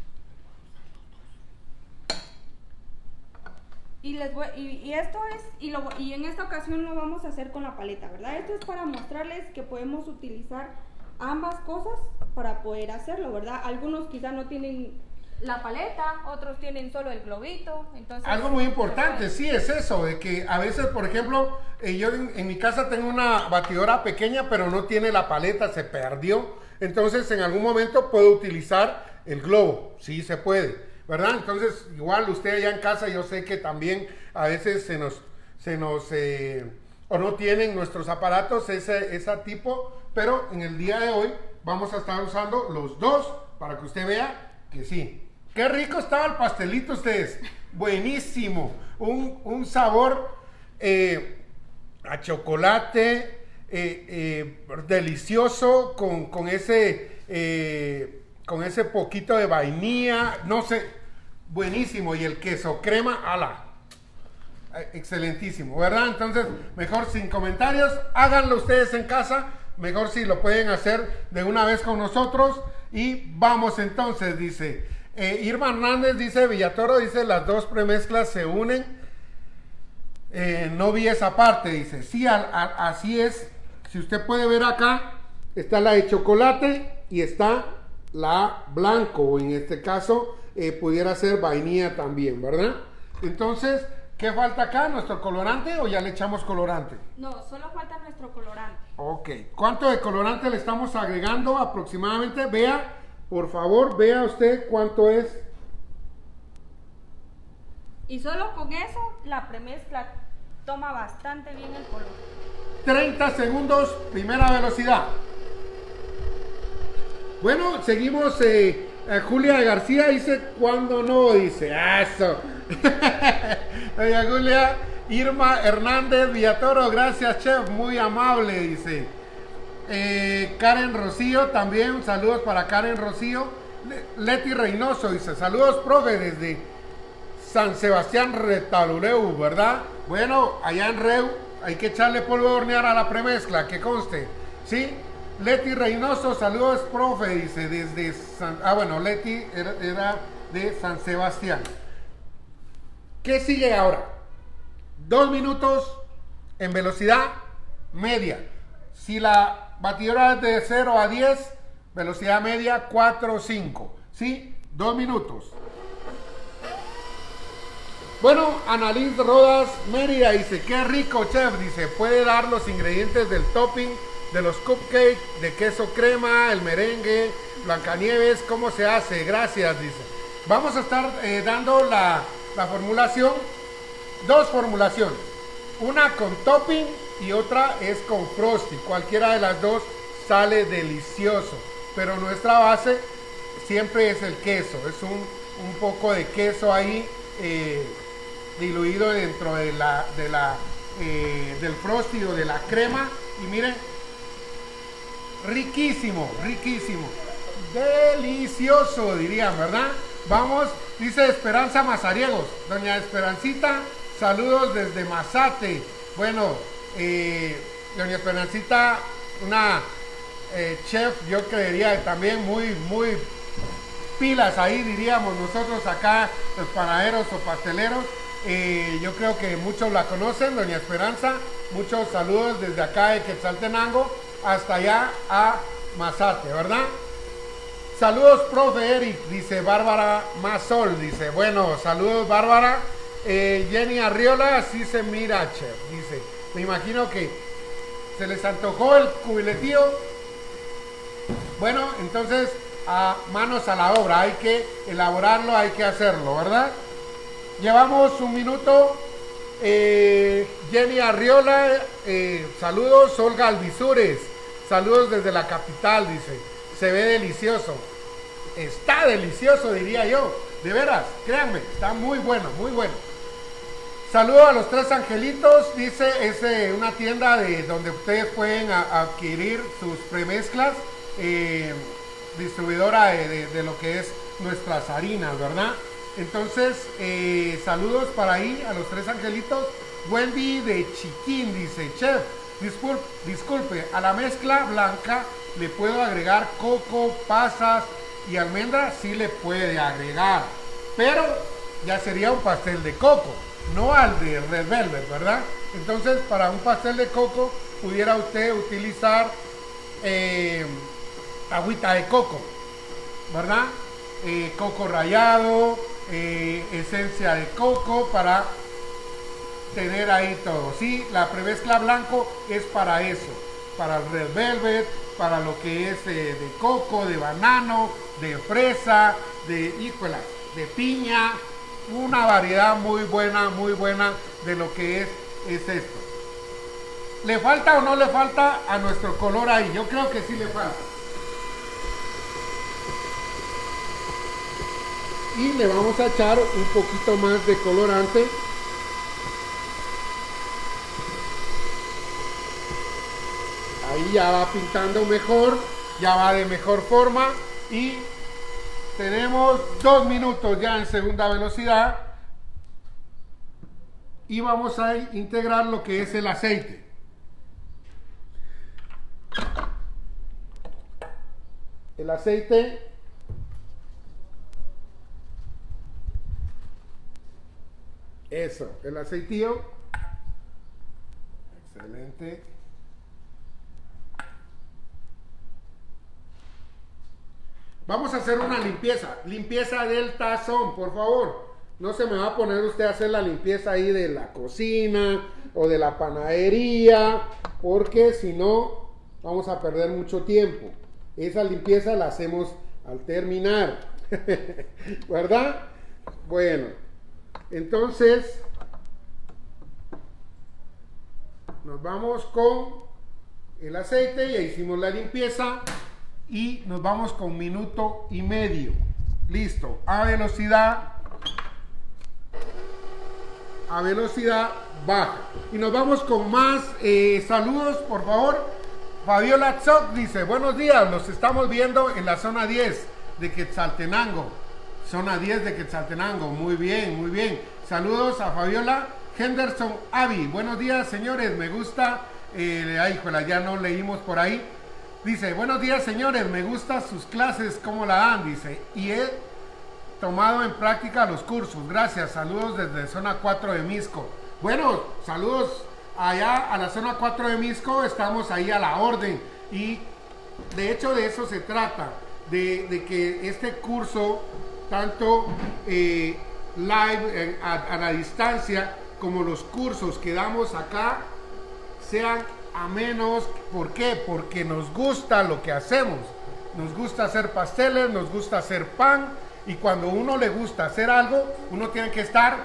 Y, les voy, y, y esto es, y, lo, y en esta ocasión lo vamos a hacer con la paleta, ¿verdad? Esto es para mostrarles que podemos utilizar ambas cosas para poder hacerlo, ¿verdad? Algunos quizás no tienen la paleta, otros tienen solo el globito, entonces... Algo muy importante, sí, es eso, de que a veces, por ejemplo, eh, yo en, en mi casa tengo una batidora pequeña, pero no tiene la paleta, se perdió, entonces en algún momento puedo utilizar el globo, sí se puede, ¿verdad? Entonces, igual usted allá en casa, yo sé que también a veces se nos, se nos, eh, o no tienen nuestros aparatos ese, ese tipo, pero en el día de hoy vamos a estar usando los dos para que usted vea que sí. Qué rico estaba el pastelito ustedes, buenísimo, un, un sabor eh, a chocolate, eh, eh, delicioso, con, con ese... Eh, con ese poquito de vainilla, no sé, buenísimo. Y el queso crema, ala, excelentísimo, ¿verdad? Entonces, mejor sin comentarios, háganlo ustedes en casa, mejor si lo pueden hacer de una vez con nosotros. Y vamos entonces, dice, eh, Irma Hernández, dice, Villatoro, dice, las dos premezclas se unen, eh, no vi esa parte, dice, sí, a, a, así es, si usted puede ver acá, está la de chocolate y está la blanco, o en este caso eh, pudiera ser vainilla también, ¿verdad? Entonces, ¿qué falta acá? ¿Nuestro colorante o ya le echamos colorante? No, solo falta nuestro colorante. Ok, ¿cuánto de colorante le estamos agregando aproximadamente? Vea, por favor, vea usted cuánto es. Y solo con eso la premezcla toma bastante bien el color. treinta segundos, primera velocidad. Bueno, seguimos. Eh, eh, Julia García dice, ¿cuándo no? Dice, ah, eso. Doña Julia. Irma Hernández Villatoro, gracias, chef, muy amable, dice. Eh, Karen Rocío también, saludos para Karen Rocío. Leti Reynoso dice, saludos, profe, desde San Sebastián Retaluleu, ¿verdad? Bueno, allá en Reu hay que echarle polvo de hornear a la premezcla, que conste, ¿sí? Leti Reynoso, saludos, profe, dice, desde San... Ah, bueno, Leti era, era de San Sebastián. ¿Qué sigue ahora? Dos minutos en velocidad media. Si la batidora es de cero a diez, velocidad media cuatro o cinco, ¿sí? Dos minutos. Bueno, Annalise Rodas Mérida dice, qué rico, chef, dice, puede dar los ingredientes del topping de los cupcakes, de queso crema, el merengue, Blancanieves, ¿cómo se hace? Gracias, dice. Vamos a estar eh, dando la, la formulación, dos formulaciones, una con topping y otra es con frosty. Cualquiera de las dos sale delicioso, pero nuestra base siempre es el queso, es un, un poco de queso ahí eh, diluido dentro de la, de la, eh, del frosty o de la crema. Y miren, riquísimo, riquísimo, delicioso dirían, ¿verdad? Vamos, dice Esperanza Mazariegos, doña Esperancita, saludos desde Mazate. Bueno, eh, doña Esperancita, una eh, chef, yo creería también muy, muy pilas ahí, diríamos nosotros acá, los panaderos o pasteleros. Eh, yo creo que muchos la conocen, doña Esperanza. Muchos saludos desde acá de Quetzaltenango hasta allá a Mazate, ¿verdad? Saludos, profe Eric, dice Bárbara Mazol, dice, bueno, saludos, Bárbara. Eh, Jenny Arriola, así se mira, chef, dice, me imagino que se les antojó el cubiletío. Bueno, entonces, a manos a la obra, hay que elaborarlo, hay que hacerlo, ¿verdad? Llevamos un minuto Eh, Jenny Arriola, eh, saludos. Olga Alvisures, saludos desde la capital, dice. Se ve delicioso. Está delicioso, diría yo. De veras, créanme, está muy bueno, muy bueno. Saludos a los Tres Angelitos, dice, es eh, una tienda de donde ustedes pueden a, adquirir sus premezclas, eh, distribuidora de, de, de lo que es nuestras harinas, ¿verdad? Entonces, eh, saludos para ahí a los Tres Angelitos. Wendy de Chiquín dice, chef, disculpe, disculpe, a la mezcla blanca le puedo agregar coco, pasas y almendra, sí le puede agregar, pero ya sería un pastel de coco, no al de Red Velvet, ¿verdad? Entonces, para un pastel de coco pudiera usted utilizar eh, agüita de coco, ¿verdad? Eh, coco rallado, eh, esencia de coco para tener ahí todo. Sí, la premezcla blanco es para eso, para el Red Velvet, para lo que es eh, de coco, de banano, de fresa, de híjola, de piña, una variedad muy buena, muy buena de lo que es, es esto. ¿Le falta o no le falta a nuestro color ahí? Yo creo que sí le falta. Y le vamos a echar un poquito más de colorante. Ahí ya va pintando mejor, ya va de mejor forma y tenemos dos minutos ya en segunda velocidad y vamos a integrar lo que es el aceite. El aceite eso, el aceitío, excelente. Vamos a hacer una limpieza, limpieza del tazón, por favor. No se me va a poner usted a hacer la limpieza ahí de la cocina o de la panadería, porque si no vamos a perder mucho tiempo. Esa limpieza la hacemos al terminar, ¿verdad? Bueno, entonces nos vamos con el aceite, ya hicimos la limpieza. Y nos vamos con minuto y medio. Listo. A velocidad. A velocidad baja. Y nos vamos con más eh, saludos, por favor. Fabiola Tzoc dice, buenos días, los estamos viendo en la zona diez de Quetzaltenango. Zona diez de Quetzaltenango. Muy bien, muy bien. Saludos a Fabiola. Henderson Avi. Buenos días, señores. Me gusta. Eh, ay, jola, ya no leímos por ahí. Dice, buenos días señores, me gustan sus clases, cómo la dan, dice, y he tomado en práctica los cursos, gracias, saludos desde zona cuatro de Misco. Bueno, saludos allá a la zona cuatro de Misco, estamos ahí a la orden, y de hecho de eso se trata, de, de que este curso, tanto eh, live, eh, a, a la distancia, como los cursos que damos acá, sean a menos. ¿Por qué? Porque nos gusta lo que hacemos, nos gusta hacer pasteles, nos gusta hacer pan, y cuando uno le gusta hacer algo, uno tiene que estar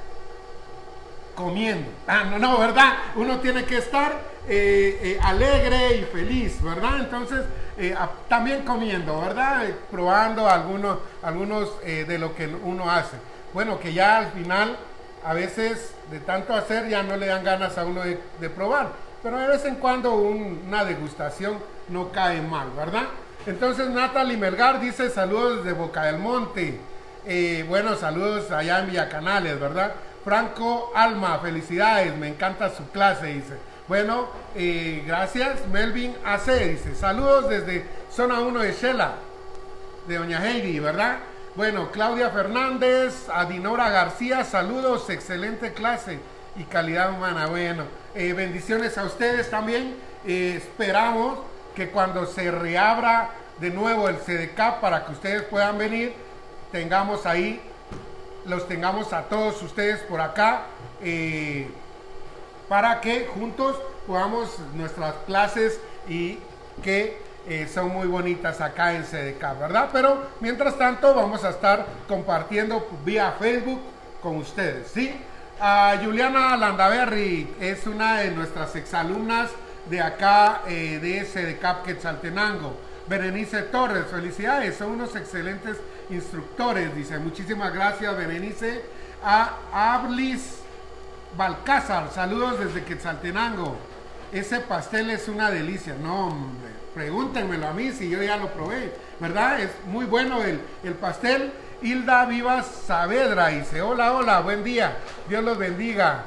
comiendo, ah, no, no, ¿verdad? Uno tiene que estar eh, eh, alegre y feliz, ¿verdad? Entonces, eh, a, también comiendo, ¿verdad? Eh, probando algunos, algunos eh, de lo que uno hace. Bueno, que ya al final, a veces, de tanto hacer, ya no le dan ganas a uno de, de probar. Pero de vez en cuando un, una degustación no cae mal, ¿verdad? Entonces Natalie Melgar dice saludos desde Boca del Monte. Eh, bueno, saludos allá en Villacanales, ¿verdad? Franco Alma, felicidades, me encanta su clase, dice. Bueno, eh, gracias. Melvin A C dice saludos desde zona uno de Shela, de Doña Heidi, ¿verdad? Bueno, Claudia Fernández, Adinora García, saludos, excelente clase y calidad humana. Bueno, eh, bendiciones a ustedes también. Eh, esperamos que cuando se reabra de nuevo el C D C A P para que ustedes puedan venir, tengamos ahí, los tengamos a todos ustedes por acá, eh, para que juntos podamos nuestras clases y que eh, son muy bonitas acá en C D C A P, ¿verdad? Pero mientras tanto vamos a estar compartiendo vía Facebook con ustedes, ¿sí? A Juliana Landaverri, es una de nuestras exalumnas de acá, eh, de SEDECAP Quetzaltenango. Berenice Torres, felicidades, son unos excelentes instructores, dice. Muchísimas gracias, Berenice. A Ablis Balcázar, saludos desde Quetzaltenango. Ese pastel es una delicia. No, hombre, pregúntenmelo a mí si yo ya lo probé, ¿verdad? Es muy bueno el, el pastel. Hilda Vivas Saavedra dice, hola, hola, buen día, Dios los bendiga.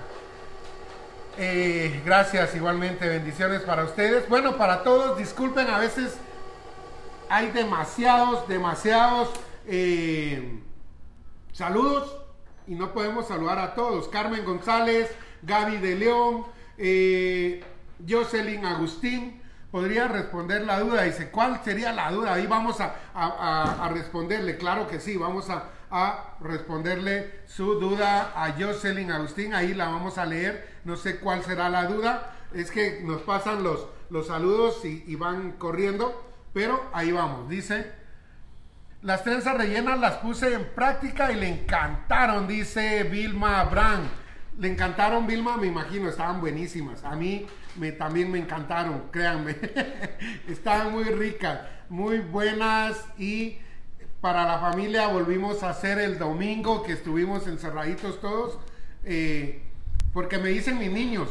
Eh, gracias, igualmente, bendiciones para ustedes. Bueno, para todos, disculpen, a veces hay demasiados, demasiados eh, saludos y no podemos saludar a todos. Carmen González, Gaby de León, eh, Jocelyn Agustín, podría responder la duda. Dice, ¿cuál sería la duda? Ahí vamos a, a, a, a responderle, claro que sí, vamos a, a responderle su duda a Jocelyn Agustín, ahí la vamos a leer, no sé cuál será la duda, es que nos pasan los, los saludos y, y van corriendo, pero ahí vamos. Dice, las trenzas rellenas las puse en práctica y le encantaron, dice Vilma Brand. Le encantaron, Vilma, me imagino, estaban buenísimas. A mí me, también me encantaron, créanme. Estaban muy ricas, muy buenas. Y para la familia volvimos a hacer el domingo que estuvimos encerraditos todos. Eh, porque me dicen mis niños,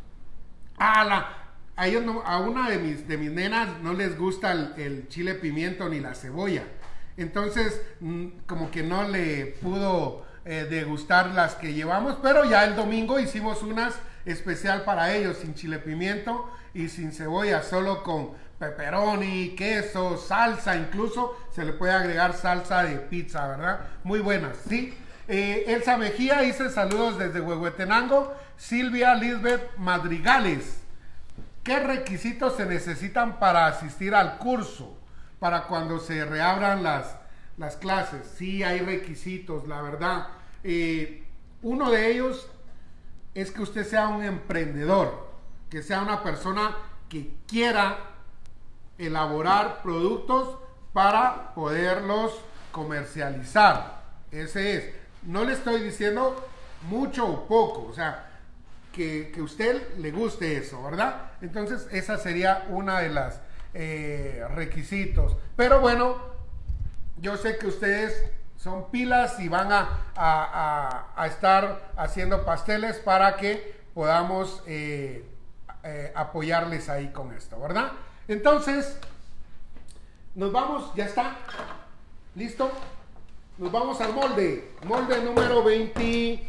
a, la, a, ellos no, a una de mis, de mis nenas no les gusta el, el chile pimiento ni la cebolla. Entonces, como que no le pudo eh, degustar las que llevamos, pero ya el domingo hicimos unas especial para ellos, sin chile pimiento y sin cebolla, solo con pepperoni, queso, salsa, incluso se le puede agregar salsa de pizza, ¿verdad? Muy buenas, ¿sí? Eh, Elsa Mejía dice saludos desde Huehuetenango. Silvia Lisbeth Madrigales, ¿qué requisitos se necesitan para asistir al curso? Para cuando se reabran las, las clases. Sí, hay requisitos, la verdad. Eh, uno de ellos es que usted sea un emprendedor, que sea una persona que quiera elaborar productos para poderlos comercializar. Ese es. No le estoy diciendo mucho o poco, o sea, que, que a usted le guste eso, ¿verdad? Entonces, esa sería una de las Eh, requisitos. Pero bueno, yo sé que ustedes son pilas y van a, a, a, a estar haciendo pasteles para que podamos eh, eh, apoyarles ahí con esto, ¿verdad? Entonces, nos vamos, ya está, listo, nos vamos al molde, molde número veintiséis,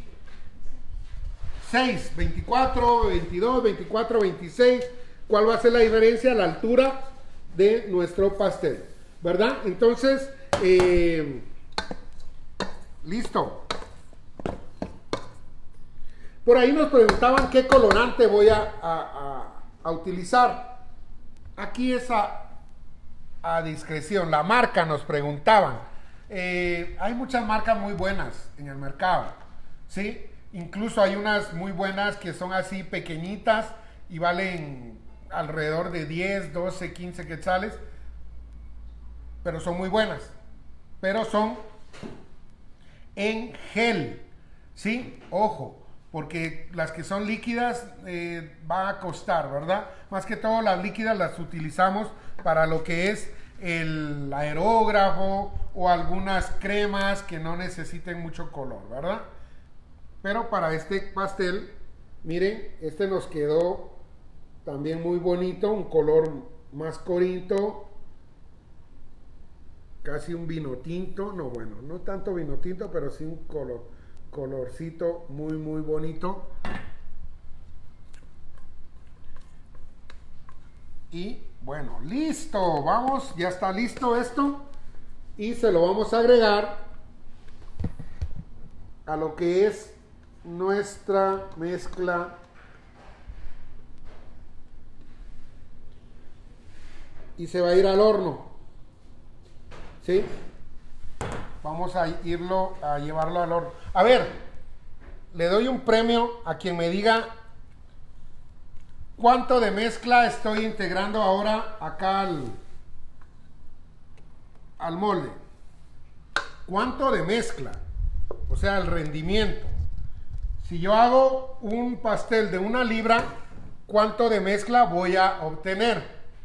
veinticuatro, veintidós, veinticuatro, veintiséis. ¿Cuál va a ser la diferencia? La altura de nuestro pastel, ¿verdad? Entonces, eh, listo. Por ahí nos preguntaban qué colorante voy a, a, a, a utilizar. Aquí es a, a discreción. La marca nos preguntaban. Eh, hay muchas marcas muy buenas en el mercado, ¿sí? Incluso hay unas muy buenas que son así pequeñitas y valen alrededor de diez, doce, quince quetzales, pero son muy buenas, pero son en gel, ¿sí? Ojo, porque las que son líquidas eh, van a costar, ¿verdad? Más que todo las líquidas las utilizamos para lo que es el aerógrafo o algunas cremas que no necesiten mucho color, ¿verdad? Pero para este pastel, miren, este nos quedó también muy bonito, un color más corinto, casi un vino tinto, no bueno, no tanto vino tinto, pero sí un color, colorcito muy muy bonito. Y bueno, listo, vamos, ya está listo esto y se lo vamos a agregar a lo que es nuestra mezcla y se va a ir al horno, ¿sí? Vamos a irlo, a llevarlo al horno. A ver, le doy un premio a quien me diga cuánto de mezcla estoy integrando ahora acá al, al molde. ¿Cuánto de mezcla? O sea, el rendimiento. Si yo hago un pastel de una libra, ¿cuánto de mezcla voy a obtener?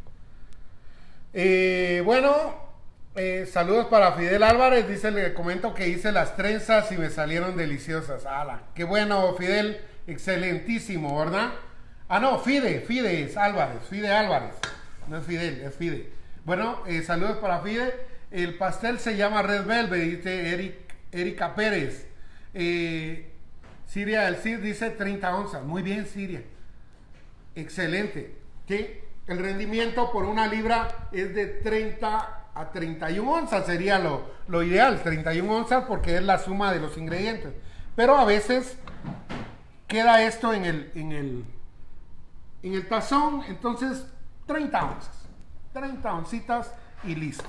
Eh, bueno, eh, saludos para Fidel Álvarez. Dice, le comento que hice las trenzas y me salieron deliciosas. ¡Hala! ¡Qué bueno, Fidel! Excelentísimo, ¿verdad? Ah, no, Fide, Fide es Álvarez, Fide Álvarez. No es Fidel, es Fide. Bueno, eh, saludos para Fide. El pastel se llama Red Velvet, dice Eric, Erika Pérez. Eh, Siria del Cid dice treinta onzas. Muy bien, Siria. Excelente. ¿Sí? El rendimiento por una libra es de treinta a treinta y una onzas. Sería lo, lo ideal, treinta y una onzas, porque es la suma de los ingredientes. Pero a veces queda esto en el, en el, en el tazón. Entonces, treinta onzas. treinta oncitas y listo.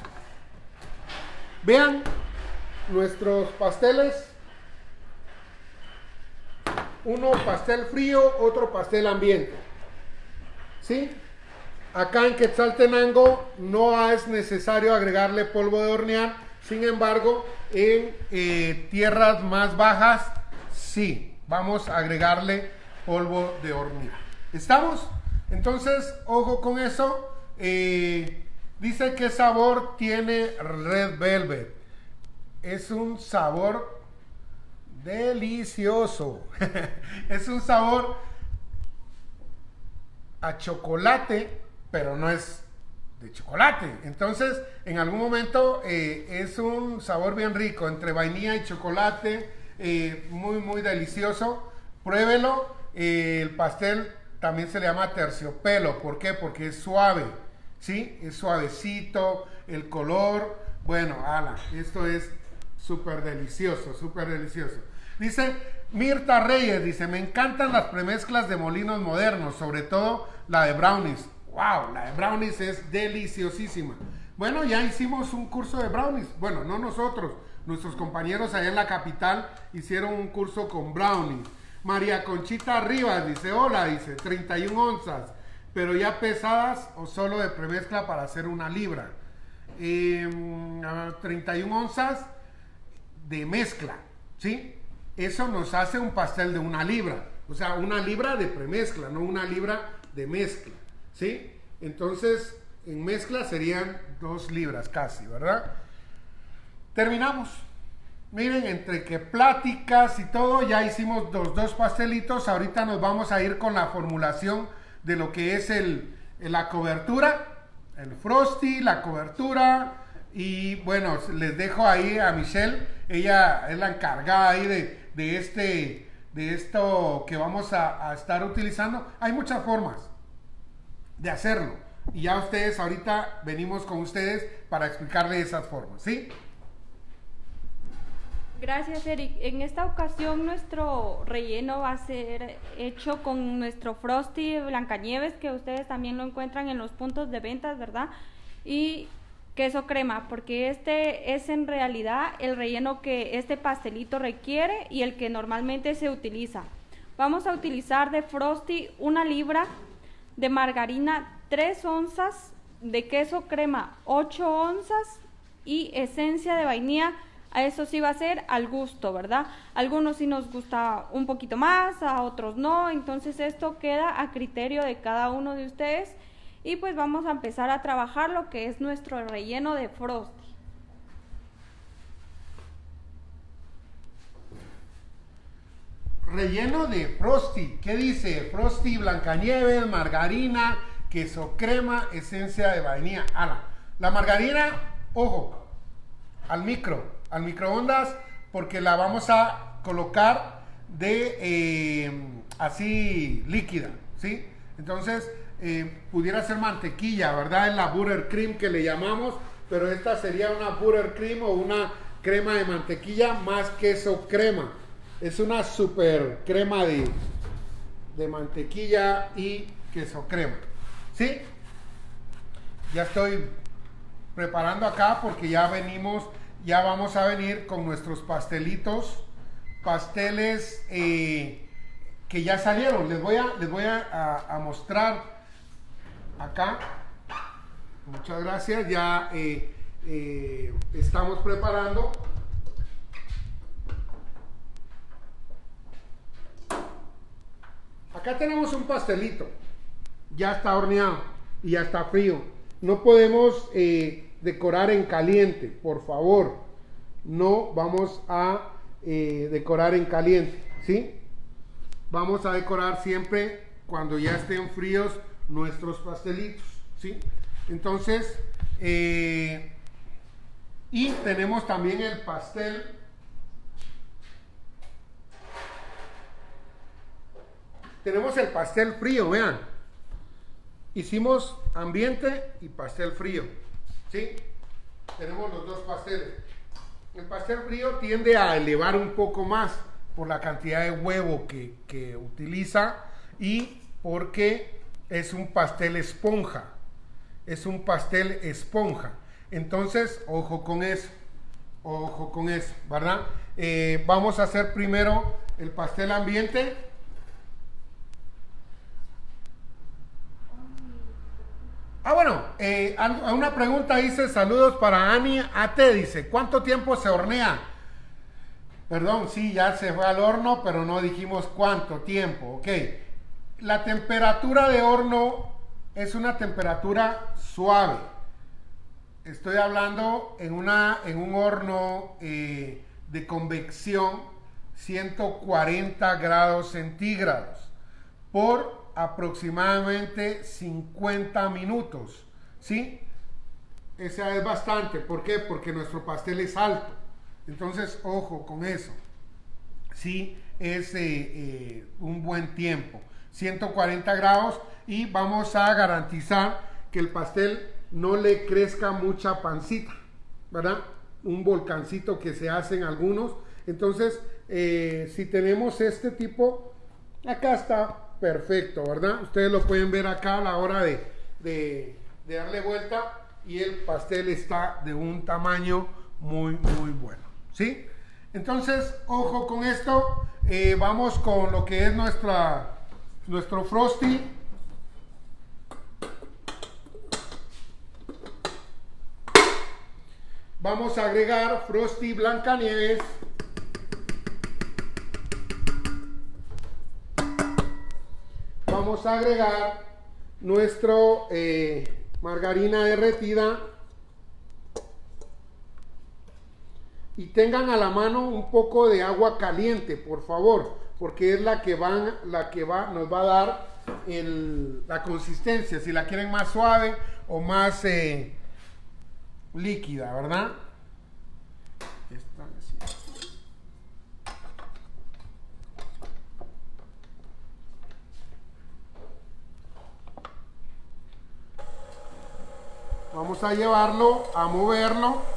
Vean nuestros pasteles. Uno pastel frío, otro pastel ambiente. ¿Sí? Acá en Quetzaltenango no es necesario agregarle polvo de hornear. Sin embargo, en eh, tierras más bajas, sí, vamos a agregarle polvo de hornear. ¿Estamos? Entonces, ojo con eso. Eh, dice qué sabor tiene Red Velvet. Es un sabor delicioso. Es un sabor a chocolate, pero no es de chocolate. Entonces, en algún momento eh, es un sabor bien rico, entre vainilla y chocolate, eh, muy, muy delicioso. Pruébelo. Eh, el pastel también se le llama terciopelo. ¿Por qué? Porque es suave, ¿sí? Es suavecito, el color. Bueno, ala, esto es súper delicioso, súper delicioso. Dice Mirta Reyes, dice, me encantan las premezclas de molinos modernos, sobre todo la de brownies. Wow, la de brownies es deliciosísima. Bueno, ya hicimos un curso de brownies. Bueno, no nosotros, nuestros compañeros allá en la capital hicieron un curso con brownies. María Conchita Rivas dice, hola, dice, treinta y una onzas, pero ya pesadas o solo de premezcla para hacer una libra. Eh, treinta y una onzas de mezcla, ¿sí? Eso nos hace un pastel de una libra, o sea, una libra de premezcla, no una libra de mezcla, ¿sí? Entonces, en mezcla serían dos libras casi, ¿verdad? Terminamos. Miren, entre que pláticas y todo, ya hicimos los dos pastelitos. Ahorita nos vamos a ir con la formulación de lo que es el, la cobertura, el frosty, la cobertura. Y bueno, les dejo ahí a Michelle, ella es la encargada ahí de, de, este, de esto que vamos a, a estar utilizando. Hay muchas formas de hacerlo y ya ustedes, ahorita venimos con ustedes para explicarles esas formas, ¿sí? Gracias, Eric. En esta ocasión nuestro relleno va a ser hecho con nuestro Frosty Blancanieves, que ustedes también lo encuentran en los puntos de ventas, ¿verdad? Y queso crema, porque este es en realidad el relleno que este pastelito requiere y el que normalmente se utiliza. Vamos a utilizar de Frosty una libra, de margarina tres onzas, de queso crema ocho onzas y esencia de vainilla. A eso sí va a ser al gusto, ¿verdad? A algunos sí nos gusta un poquito más, a otros no. Entonces esto queda a criterio de cada uno de ustedes. Y pues vamos a empezar a trabajar lo que es nuestro relleno de Frosty. Relleno de Frosty. ¿Qué dice? Frosty Blancanieves, margarina, queso crema, esencia de vainilla. Ala. La margarina, ojo, al micro. al microondas, porque la vamos a colocar de eh, así líquida, ¿sí? Entonces eh, pudiera ser mantequilla, ¿verdad? En la buttercream que le llamamos, pero esta sería una buttercream o una crema de mantequilla más queso crema. Es una super crema de, de mantequilla y queso crema, ¿sí? Ya estoy preparando acá porque ya venimos Ya vamos a venir con nuestros pastelitos, pasteles eh, que ya salieron. Les voy, a, les voy a, a, a mostrar acá. Muchas gracias. Ya eh, eh, estamos preparando. acá tenemos un pastelito, ya está horneado y ya está frío. No podemos eh, decorar en caliente, por favor. No vamos a eh, decorar en caliente, ¿sí? Vamos a decorar siempre cuando ya estén fríos nuestros pastelitos, ¿sí? Entonces, eh, y tenemos también el pastel. Tenemos el pastel frío, vean. Hicimos ambiente y pastel frío, ¿sí? Tenemos los dos pasteles. El pastel frío tiende a elevar un poco más por la cantidad de huevo que, que utiliza y porque es un pastel esponja. Es un pastel esponja. Entonces, ojo con eso. Ojo con eso, ¿verdad? Eh, vamos a hacer primero el pastel ambiente. Ah, bueno, eh, a una pregunta dice, saludos para Ani A T, dice, ¿cuánto tiempo se hornea? Perdón, sí, ya se fue al horno, pero no dijimos cuánto tiempo, ok. La temperatura de horno es una temperatura suave. Estoy hablando en, una, en un horno eh, de convección, ciento cuarenta grados centígrados, por aproximadamente cincuenta minutos, ¿sí? Esa es bastante. ¿Por qué? Porque nuestro pastel es alto. Entonces, ojo con eso. Sí, es eh, eh, un buen tiempo. ciento cuarenta grados y vamos a garantizar que el pastel no le crezca mucha pancita, ¿verdad? Un volcancito que se hacen algunos. Entonces, eh, si tenemos este tipo, acá está perfecto, ¿verdad? Ustedes lo pueden ver acá a la hora de, de, de darle vuelta y el pastel está de un tamaño muy, muy bueno, ¿sí? Entonces, ojo con esto. Eh, vamos con lo que es nuestra, nuestro Frosty. Vamos a agregar Frosty Blancanieves. Vamos a agregar nuestro eh, margarina derretida. Y tengan a la mano un poco de agua caliente, por favor, porque es la que, van, la que va, nos va a dar el, la consistencia, si la quieren más suave o más eh, líquida, ¿verdad? Esta, sí. Vamos a llevarlo, a moverlo.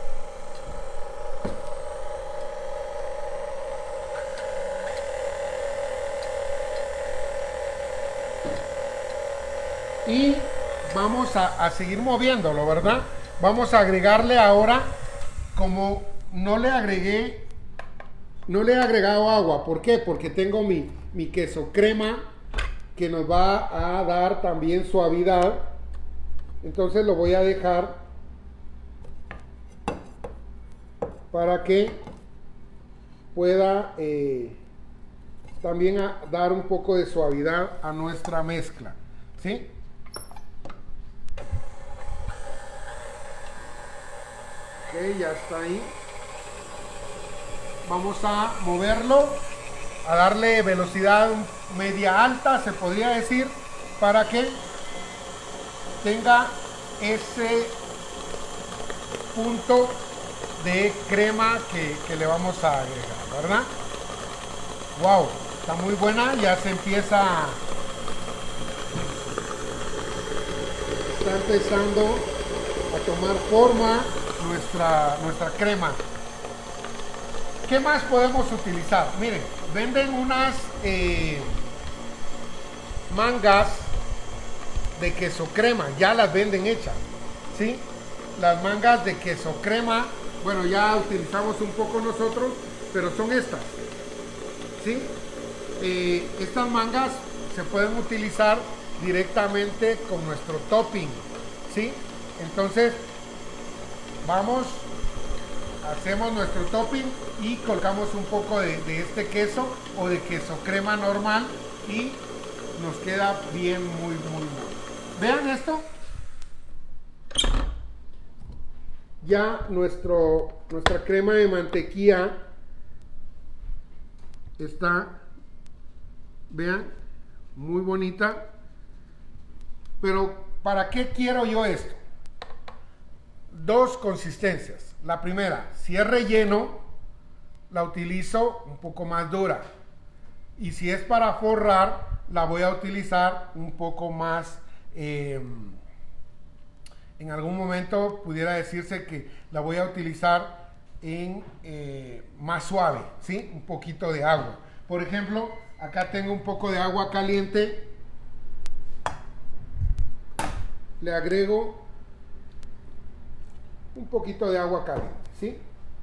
Y vamos a, a seguir moviéndolo, ¿verdad? Vamos a agregarle ahora, como no le agregué, no le he agregado agua. ¿Por qué? Porque tengo mi, mi queso crema que nos va a dar también suavidad. Entonces lo voy a dejar para que pueda eh, también a dar un poco de suavidad a nuestra mezcla, ¿sí? Ok, ya está ahí. Vamos a moverlo, a darle velocidad media alta, se podría decir, para que tenga ese punto de crema que, que le vamos a agregar, ¿verdad? Wow, está muy buena, ya se empieza, está empezando a tomar forma nuestra, nuestra crema. ¿Qué más podemos utilizar? Miren, venden unas eh, mangas de queso crema, ya las venden hechas, ¿sí? Las mangas de queso crema, bueno, ya utilizamos un poco nosotros, pero son estas, ¿sí? Eh, estas mangas se pueden utilizar directamente con nuestro topping, ¿sí? Entonces, vamos, hacemos nuestro topping y colocamos un poco de, de este queso o de queso crema normal y nos queda bien, muy, muy bueno. Vean esto. Ya nuestro, nuestra crema de mantequilla está, vean, muy bonita. Pero ¿para qué quiero yo esto? Dos consistencias. La primera, si es relleno, la utilizo un poco más dura. Y si es para forrar, la voy a utilizar un poco más... Eh, en algún momento pudiera decirse que la voy a utilizar en eh, más suave, ¿sí? Un poquito de agua. Por ejemplo, acá tengo un poco de agua caliente. Le agrego un poquito de agua caliente, ¿sí?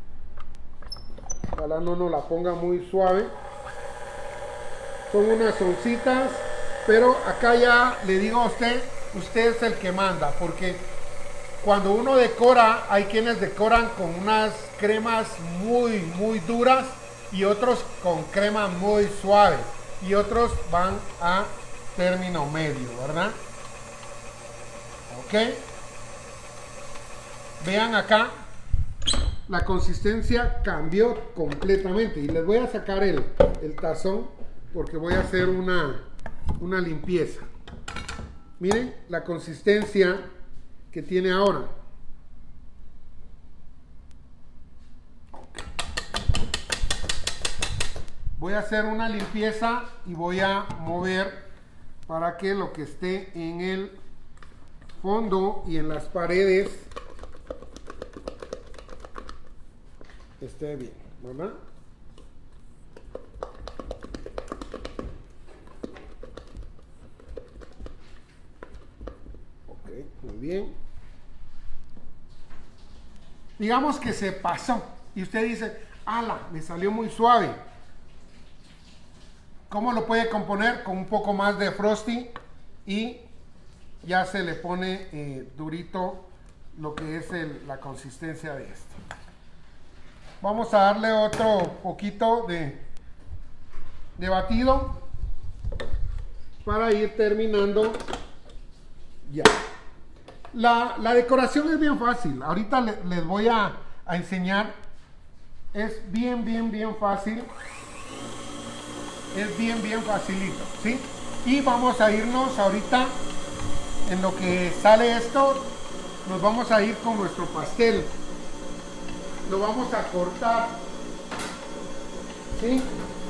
Ojalá no nos la ponga muy suave. Son unas oncitas, pero acá ya le digo a usted, usted es el que manda, porque cuando uno decora, hay quienes decoran con unas cremas muy, muy duras y otros con crema muy suave y otros van a término medio, ¿verdad? Ok. Vean acá, la consistencia cambió completamente y les voy a sacar el, el tazón porque voy a hacer una, una limpieza. Miren la consistencia que tiene ahora. Voy a hacer una limpieza y voy a mover para que lo que esté en el fondo y en las paredes esté bien, ¿verdad? Ok, muy bien. Digamos que se pasó y usted dice, ala, me salió muy suave. ¿Cómo lo puede componer? Con un poco más de Frosty y ya se le pone eh, durito lo que es el, la consistencia de esto. Vamos a darle otro poquito de, de batido para ir terminando ya. La, la decoración es bien fácil. Ahorita le, les voy a, a enseñar. Es bien, bien, bien fácil. Es bien, bien facilito, ¿sí? Y vamos a irnos ahorita en lo que sale esto. Nos vamos a ir con nuestro pastel. Lo vamos a cortar, ¿sí?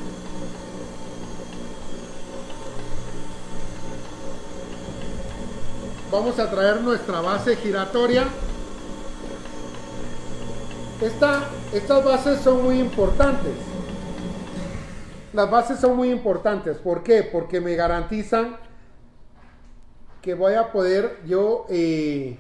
Vamos a traer nuestra base giratoria. Esta, estas bases son muy importantes. Las bases son muy importantes. ¿Por qué? Porque me garantizan que voy a poder yo eh,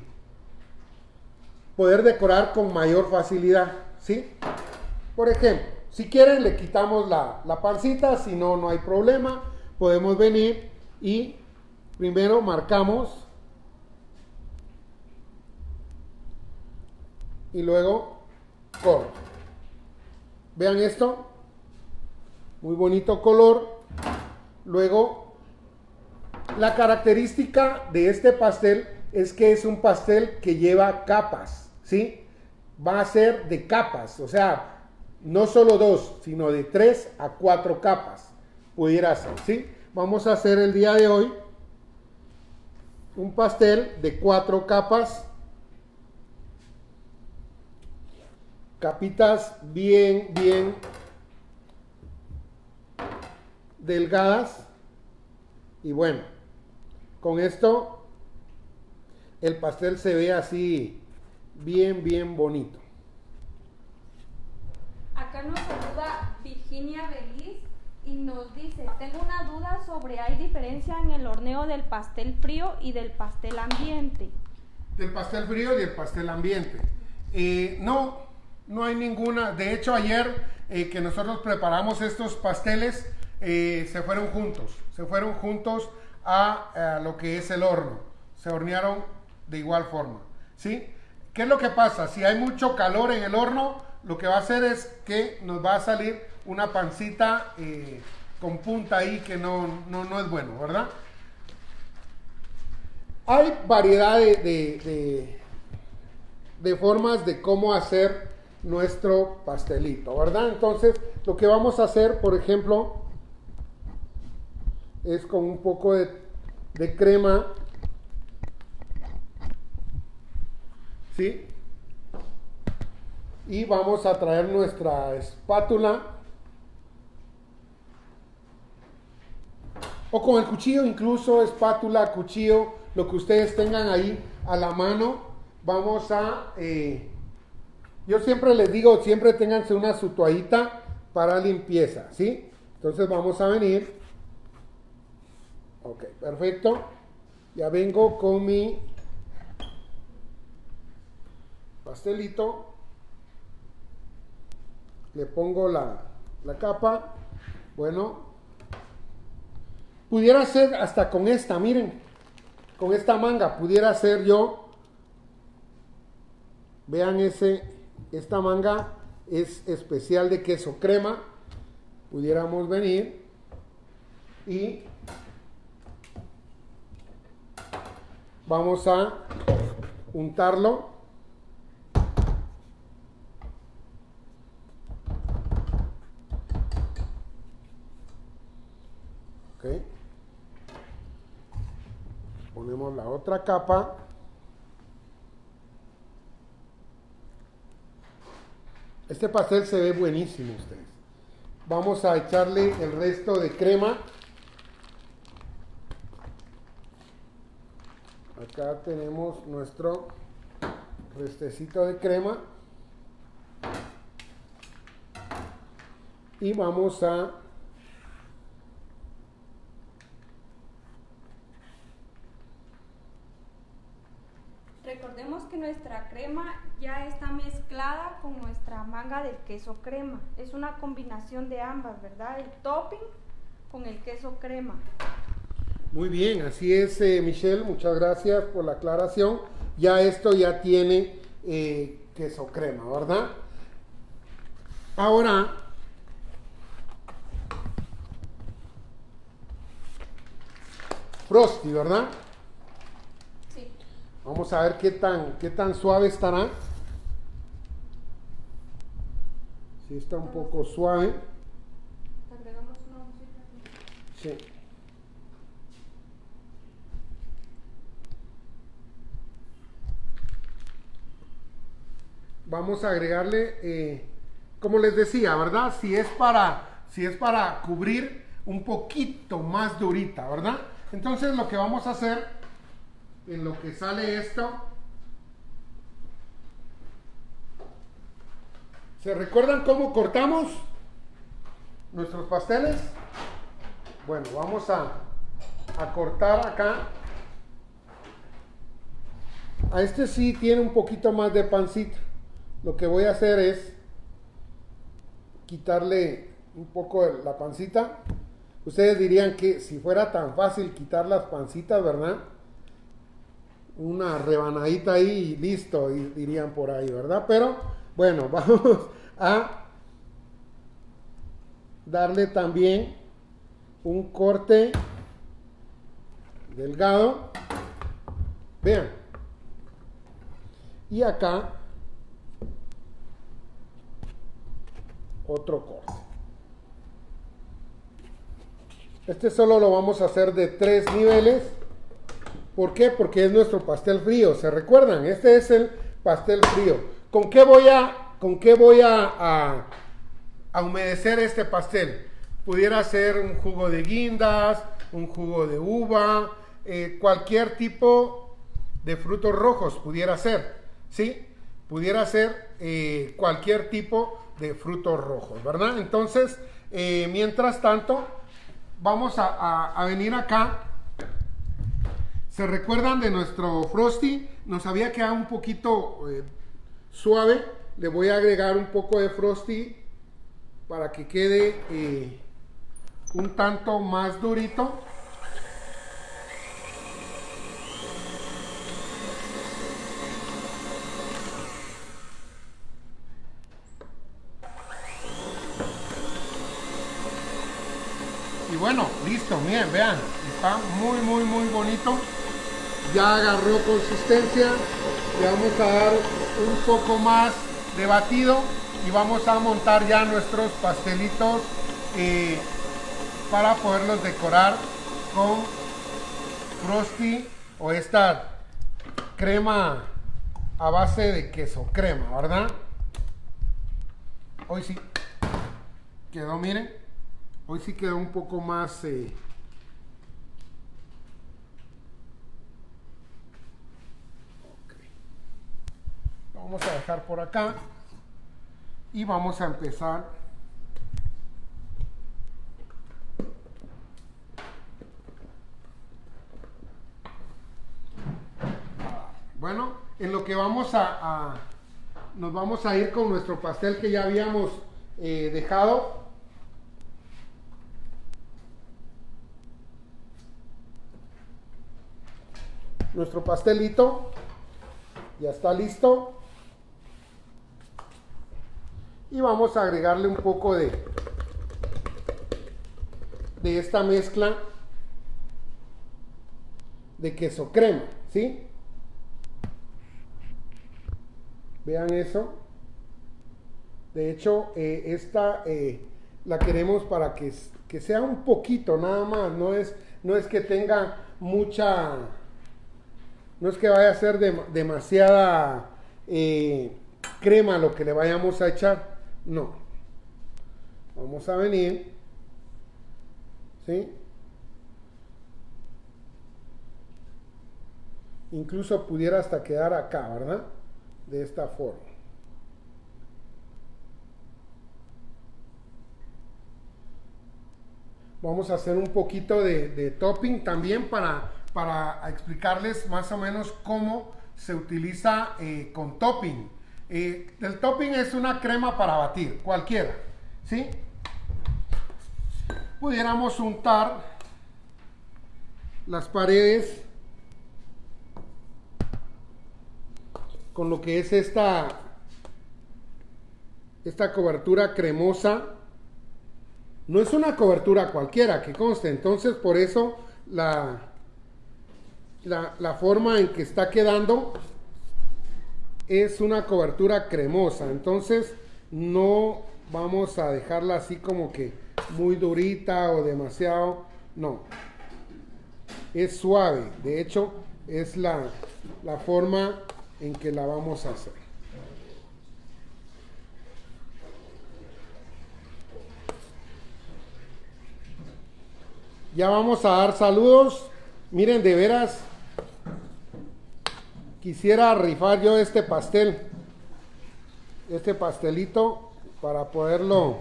poder decorar con mayor facilidad, ¿sí? Por ejemplo, si quieren le quitamos la, la pancita, si no, no hay problema. Podemos venir y primero marcamos y luego corto. Vean esto, muy bonito color. Luego, la característica de este pastel es que es un pastel que lleva capas, ¿sí? Va a ser de capas, o sea, no solo dos, sino de tres a cuatro capas, pudiera ser, ¿sí? Vamos a hacer el día de hoy un pastel de cuatro capas, capitas bien, bien delgadas. Y bueno, con esto el pastel se ve así bien, bien bonito. Acá nos saluda Virginia Beliz y nos dice, tengo una duda sobre hay diferencia en el horneo del pastel frío y del pastel ambiente. Del pastel frío y del pastel ambiente. Eh, no, no hay ninguna. De hecho, ayer eh, que nosotros preparamos estos pasteles, eh, se fueron juntos. Se fueron juntos a, a lo que es el horno. Se hornearon de igual forma, ¿sí? ¿Qué es lo que pasa? Si hay mucho calor en el horno, lo que va a hacer es que nos va a salir una pancita eh, con punta ahí que no, no, no es bueno, ¿verdad? Hay variedad de, de, de, de formas de cómo hacer nuestro pastelito, ¿verdad? Entonces, lo que vamos a hacer, por ejemplo, es con un poco de, de crema, ¿sí? Y vamos a traer nuestra espátula, o con el cuchillo, incluso espátula, cuchillo, lo que ustedes tengan ahí a la mano. Vamos a, eh, yo siempre les digo, siempre ténganse una su toallita para limpieza, ¿sí? Entonces vamos a venir, ok, perfecto, ya vengo con mi pastelito, le pongo la, la capa, bueno, pudiera ser hasta con esta, miren, con esta manga, pudiera ser yo, vean ese, esta manga es especial de queso crema, pudiéramos venir y vamos a untarlo. Okay. Ponemos la otra capa. Este pastel se ve buenísimo, ustedes. Vamos a echarle el resto de crema. Acá tenemos nuestro restecito de crema. Y vamos a recordemos que nuestra crema ya está mezclada con nuestra manga del queso crema. Es una combinación de ambas, ¿verdad? El topping con el queso crema. Muy bien, así es, eh, Michelle, muchas gracias por la aclaración. Ya esto ya tiene eh, queso crema, ¿verdad? Ahora, Frosty, ¿verdad? Sí. Vamos a ver qué tan, qué tan suave estará. Si está un poco suave. ¿Te agregamos una bolsita? Sí. Vamos a agregarle, eh, como les decía, ¿verdad? Si es para, si es para cubrir un poquito más durita, ¿verdad? Entonces lo que vamos a hacer, en lo que sale esto, ¿se recuerdan cómo cortamos nuestros pasteles? Bueno, vamos a, a cortar acá. A este sí tiene un poquito más de pancita. Lo que voy a hacer es quitarle un poco de la pancita. Ustedes dirían que si fuera tan fácil quitar las pancitas, ¿verdad? Una rebanadita ahí y listo, y dirían por ahí, ¿verdad? Pero bueno, vamos a darle también un corte delgado. Vean. Y acá otro corte. Este solo lo vamos a hacer de tres niveles. ¿Por qué? Porque es nuestro pastel frío. ¿Se recuerdan? Este es el pastel frío. ¿Con qué voy a, con qué voy a, a, a humedecer este pastel? Pudiera ser un jugo de guindas, un jugo de uva, eh, cualquier tipo de frutos rojos pudiera ser, ¿sí? Pudiera ser eh, cualquier tipo de frutos rojos, ¿verdad? Entonces, eh, mientras tanto, vamos a, a, a venir acá. ¿Se recuerdan de nuestro Frosty? Nos había quedado un poquito eh, suave. Le voy a agregar un poco de Frosty para que quede eh, un tanto más durito. Y bueno, listo, miren, vean, está muy, muy, muy bonito. Ya agarró consistencia. Le vamos a dar un poco más de batido y vamos a montar ya nuestros pastelitos eh, para poderlos decorar con Frosty o esta crema a base de queso crema, ¿verdad? Hoy sí quedó, miren, hoy sí quedó un poco más eh, okay. Lo vamos a dejar por acá y vamos a empezar bueno, en lo que vamos a, a nos vamos a ir con nuestro pastel que ya habíamos eh, dejado. Nuestro pastelito ya está listo. Y vamos a agregarle un poco de, de esta mezcla de queso crema, ¿sí? Vean eso. De hecho, eh, esta eh, la queremos para que, que sea un poquito nada más. No es, no es que tenga mucha, no es que vaya a ser de, demasiada eh, crema lo que le vayamos a echar. No. Vamos a venir, ¿sí? Incluso pudiera hasta quedar acá, ¿verdad? De esta forma. Vamos a hacer un poquito de, de topping también para, para explicarles más o menos cómo se utiliza eh, con topping. Eh, el topping es una crema para batir, cualquiera, ¿sí? Pudiéramos untar las paredes con lo que es esta esta cobertura cremosa. No es una cobertura cualquiera, que conste. Entonces, por eso la, la, la forma en que está quedando es una cobertura cremosa. Entonces, no vamos a dejarla así como que muy durita o demasiado. No. Es suave. De hecho, es la, la forma en que la vamos a hacer. Ya vamos a dar saludos. Miren, de veras quisiera rifar yo este pastel, este pastelito, para poderlo,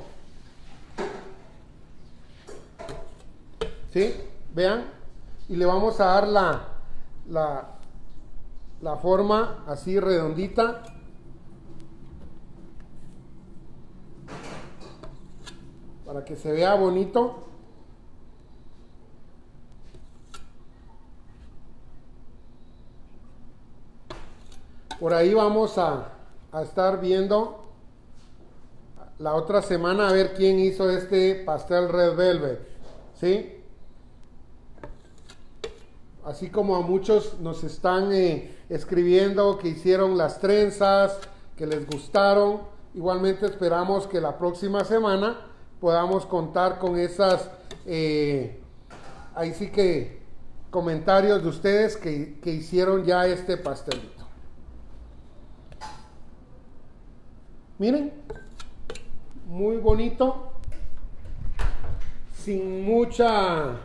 ¿sí? Vean, y le vamos a dar la la la forma así redondita. Para que se vea bonito. Por ahí vamos a, a estar viendo la otra semana a ver quién hizo este pastel Red Velvet, ¿sí? Así como a muchos nos están eh, escribiendo que hicieron las trenzas, que les gustaron. Igualmente esperamos que la próxima semana podamos contar con esas, eh, ahí sí que comentarios de ustedes que, que hicieron ya este pastelito. Miren, muy bonito, sin mucha...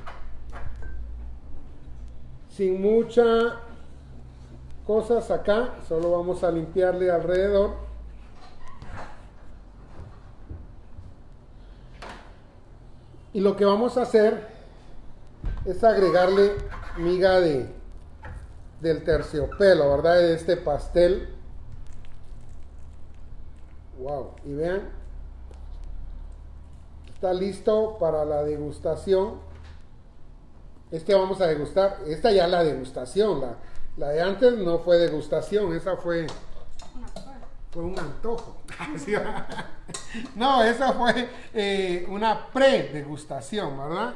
sin mucha cosas acá, solo vamos a limpiarle alrededor. Y lo que vamos a hacer es agregarle miga de del terciopelo, ¿verdad? De este pastel. Wow, y vean, está listo para la degustación. Este vamos a degustar, esta ya es la degustación, la, la de antes no fue degustación, esa fue, fue un antojo. No, esa fue eh, una pre-degustación, ¿verdad?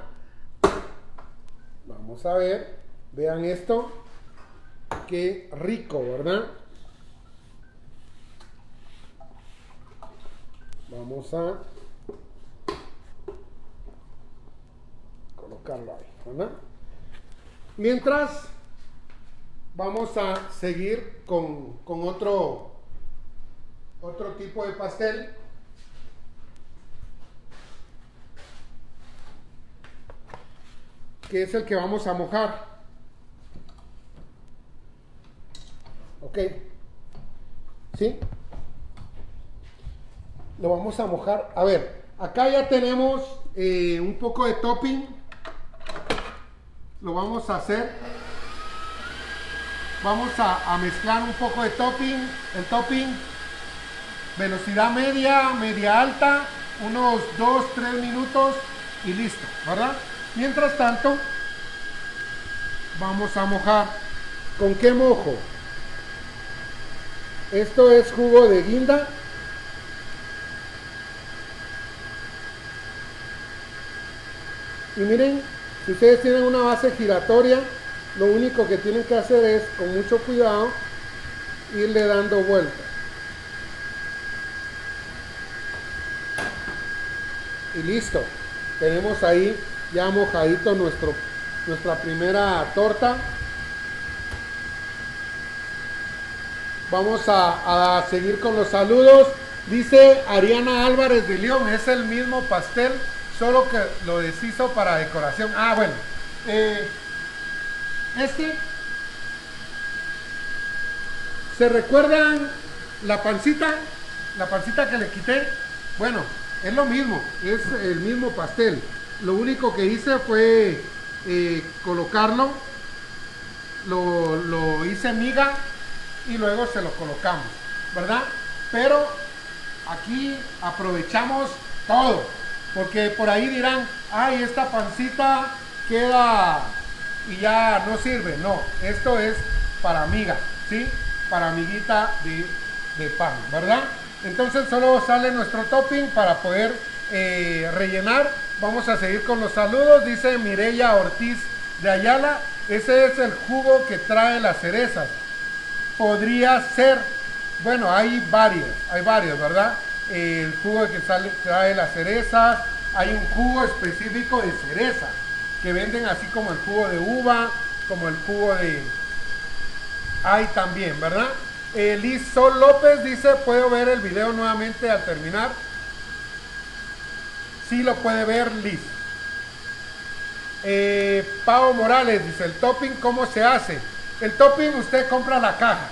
Vamos a ver, vean esto, qué rico, ¿verdad? Vamos a colocarlo ahí, ¿verdad? Mientras, vamos a seguir con, con otro, otro tipo de pastel. Que es el que vamos a mojar. Ok. ¿Sí? Lo vamos a mojar. A ver, acá ya tenemos eh, un poco de topping. Lo vamos a hacer. Vamos a, a mezclar un poco de topping. El topping, velocidad media, media alta, unos dos, tres minutos y listo, ¿verdad? Mientras tanto, vamos a mojar. ¿Con qué mojo? Esto es jugo de guinda. Y miren, si ustedes tienen una base giratoria, lo único que tienen que hacer es, con mucho cuidado, irle dando vueltas. Y listo. Tenemos ahí ya mojadito nuestro, nuestra primera torta. Vamos a, a seguir con los saludos. Dice Ariana Álvarez de León, es el mismo pastel, solo que lo deshizo para decoración. Ah, bueno. Eh, este. ¿Se recuerdan la pancita? La pancita que le quité. Bueno, es lo mismo, es el mismo pastel. Lo único que hice fue eh, colocarlo, lo, lo hice miga y luego se lo colocamos, ¿verdad? Pero aquí aprovechamos todo, porque por ahí dirán, ay, esta pancita queda y ya no sirve. No, esto es para miga, ¿sí? Para miguita de, de pan, ¿verdad? Entonces solo sale nuestro topping para poder eh, rellenar. Vamos a seguir con los saludos. Dice Mireya Ortiz de Ayala, ese es el jugo que trae las cerezas. Podría ser, bueno, hay varios, hay varios, ¿verdad? Eh, el jugo que sale, trae las cerezas. Hay un jugo específico de cereza que venden así como el jugo de uva, como el jugo de... Hay también, ¿verdad? Eh, Liz Sol López dice, ¿puedo ver el video nuevamente al terminar? Sí lo puede ver, Liz. Eh, Pau Morales dice, ¿el topping cómo se hace? El topping usted compra la caja.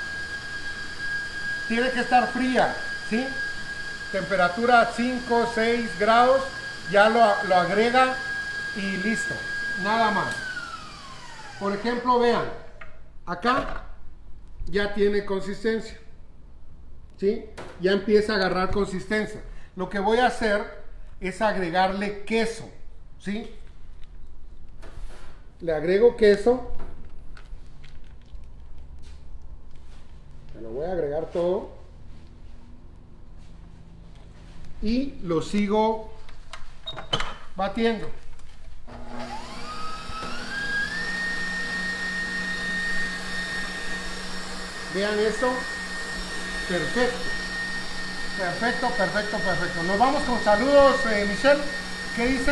Tiene que estar fría, ¿sí? Temperatura cinco, seis grados. Ya lo, lo agrega y listo. Nada más. Por ejemplo, vean. Acá ya tiene consistencia, ¿sí? Ya empieza a agarrar consistencia. Lo que voy a hacer es agregarle queso, ¿sí? Le agrego queso. Me lo voy a agregar todo. Y lo sigo batiendo. Vean eso. Perfecto. Perfecto, perfecto, perfecto. Nos vamos con saludos, eh, Michelle. ¿Qué dice?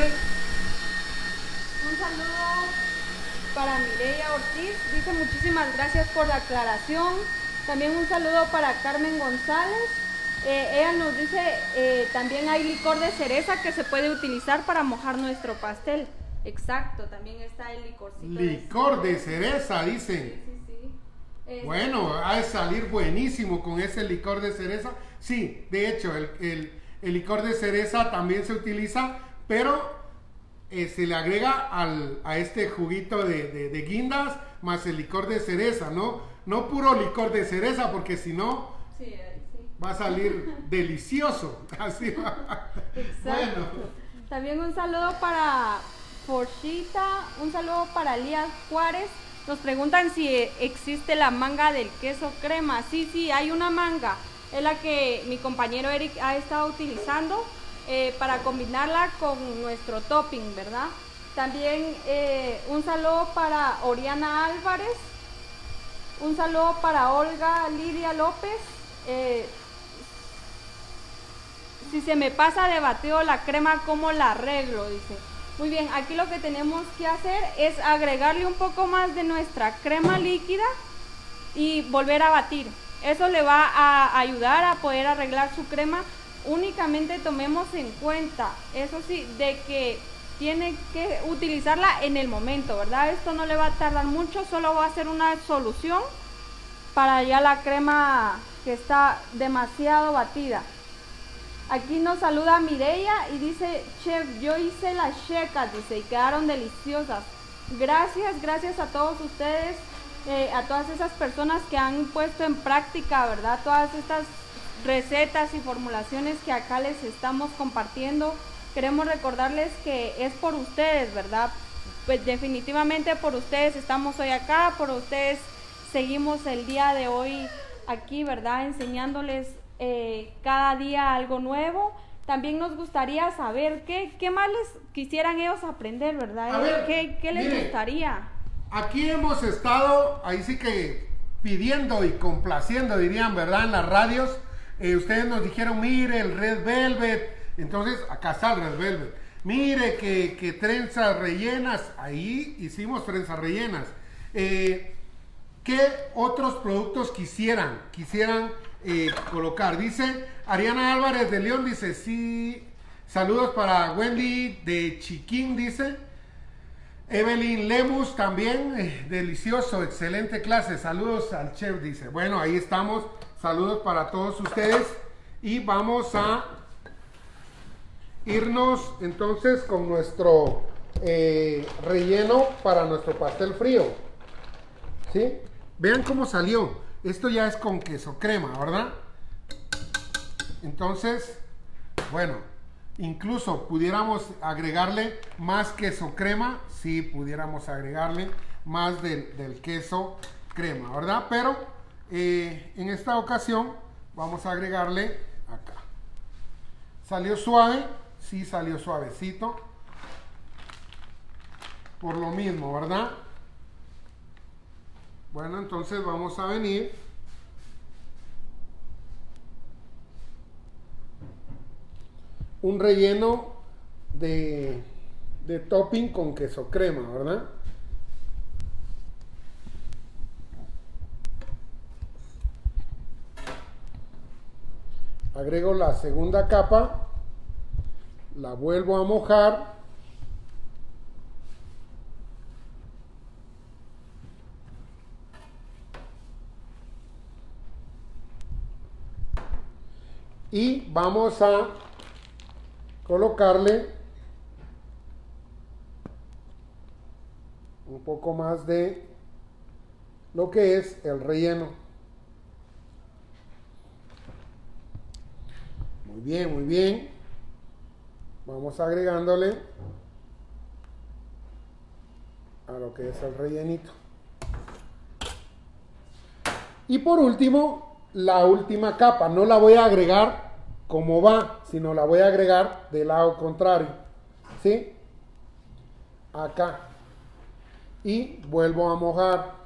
Un saludo para Mireya Ortiz. Dice muchísimas gracias por la aclaración. También un saludo para Carmen González. Eh, ella nos dice, eh, también hay licor de cereza que se puede utilizar para mojar nuestro pastel. Exacto, también está el licorcito. Licor de cereza, de cereza dicen. Sí, sí, sí. Eh, Bueno, ha de salir buenísimo con ese licor de cereza. Sí, de hecho, el, el, el licor de cereza también se utiliza, pero eh, se le agrega al, a este juguito de, de, de guindas más el licor de cereza, ¿no? No puro licor de cereza, porque si no, sí, sí. va a salir delicioso. Así va. Exacto. Bueno. También un saludo para Porchita, un saludo para Lía Juárez. Nos preguntan si existe la manga del queso crema. Sí, sí, hay una manga. es la que mi compañero Eric ha estado utilizando eh, para combinarla con nuestro topping, ¿verdad? También eh, un saludo para Oriana Álvarez, un saludo para Olga Lidia López. Eh, si se me pasa de bateo la crema, ¿cómo la arreglo? Dice. Muy bien, aquí lo que tenemos que hacer es agregarle un poco más de nuestra crema líquida y volver a batir. Eso le va a ayudar a poder arreglar su crema. Únicamente tomemos en cuenta, eso sí, de que tiene que utilizarla en el momento, ¿verdad? Esto no le va a tardar mucho, solo va a ser una solución para ya la crema que está demasiado batida. Aquí nos saluda Mireia y dice, chef, yo hice las checas, dice, y quedaron deliciosas. Gracias, gracias a todos ustedes, eh, a todas esas personas que han puesto en práctica, ¿verdad? Todas estas recetas y formulaciones que acá les estamos compartiendo. Queremos recordarles que es por ustedes, ¿verdad? Pues definitivamente por ustedes estamos hoy acá, por ustedes seguimos el día de hoy aquí, ¿verdad? Enseñándoles eh, cada día algo nuevo. También nos gustaría saber qué, qué más les quisieran ellos aprender, ¿verdad? A ver, ¿Qué, qué les mire, gustaría? Aquí hemos estado, ahí sí que pidiendo y complaciendo, dirían, ¿verdad? En las radios, eh, ustedes nos dijeron, mire, el Red Velvet. Entonces, acá está el Red Velvet. Mire que, que trenzas rellenas. Ahí hicimos trenzas rellenas. Eh, ¿Qué otros productos quisieran? Quisieran eh, colocar. Dice Ariana Álvarez de León. Dice, sí. Saludos para Wendy de Chiquín, dice. Evelyn Lemus también. Eh, delicioso, excelente clase. Saludos al chef, dice. Bueno, ahí estamos. Saludos para todos ustedes. Y vamos a irnos entonces con nuestro eh, relleno para nuestro pastel frío. ¿Sí? Vean cómo salió. Esto ya es con queso crema, ¿verdad? Entonces, bueno, incluso pudiéramos agregarle más queso crema. Sí, pudiéramos agregarle más del, del queso crema, ¿verdad? Pero eh, en esta ocasión vamos a agregarle acá. ¿Salió suave? Sí, salió suavecito. Por lo mismo, ¿verdad? Bueno, entonces vamos a venir. Un relleno de, de topping con queso crema, ¿verdad? Agrego la segunda capa. La vuelvo a mojar. Y vamos a colocarle un poco más de lo que es el relleno. Muy bien, muy bien. Vamos agregándole a lo que es el rellenito. Y por último, la última capa. No la voy a agregar como va, sino la voy a agregar del lado contrario. ¿Sí? Acá. Y vuelvo a mojar.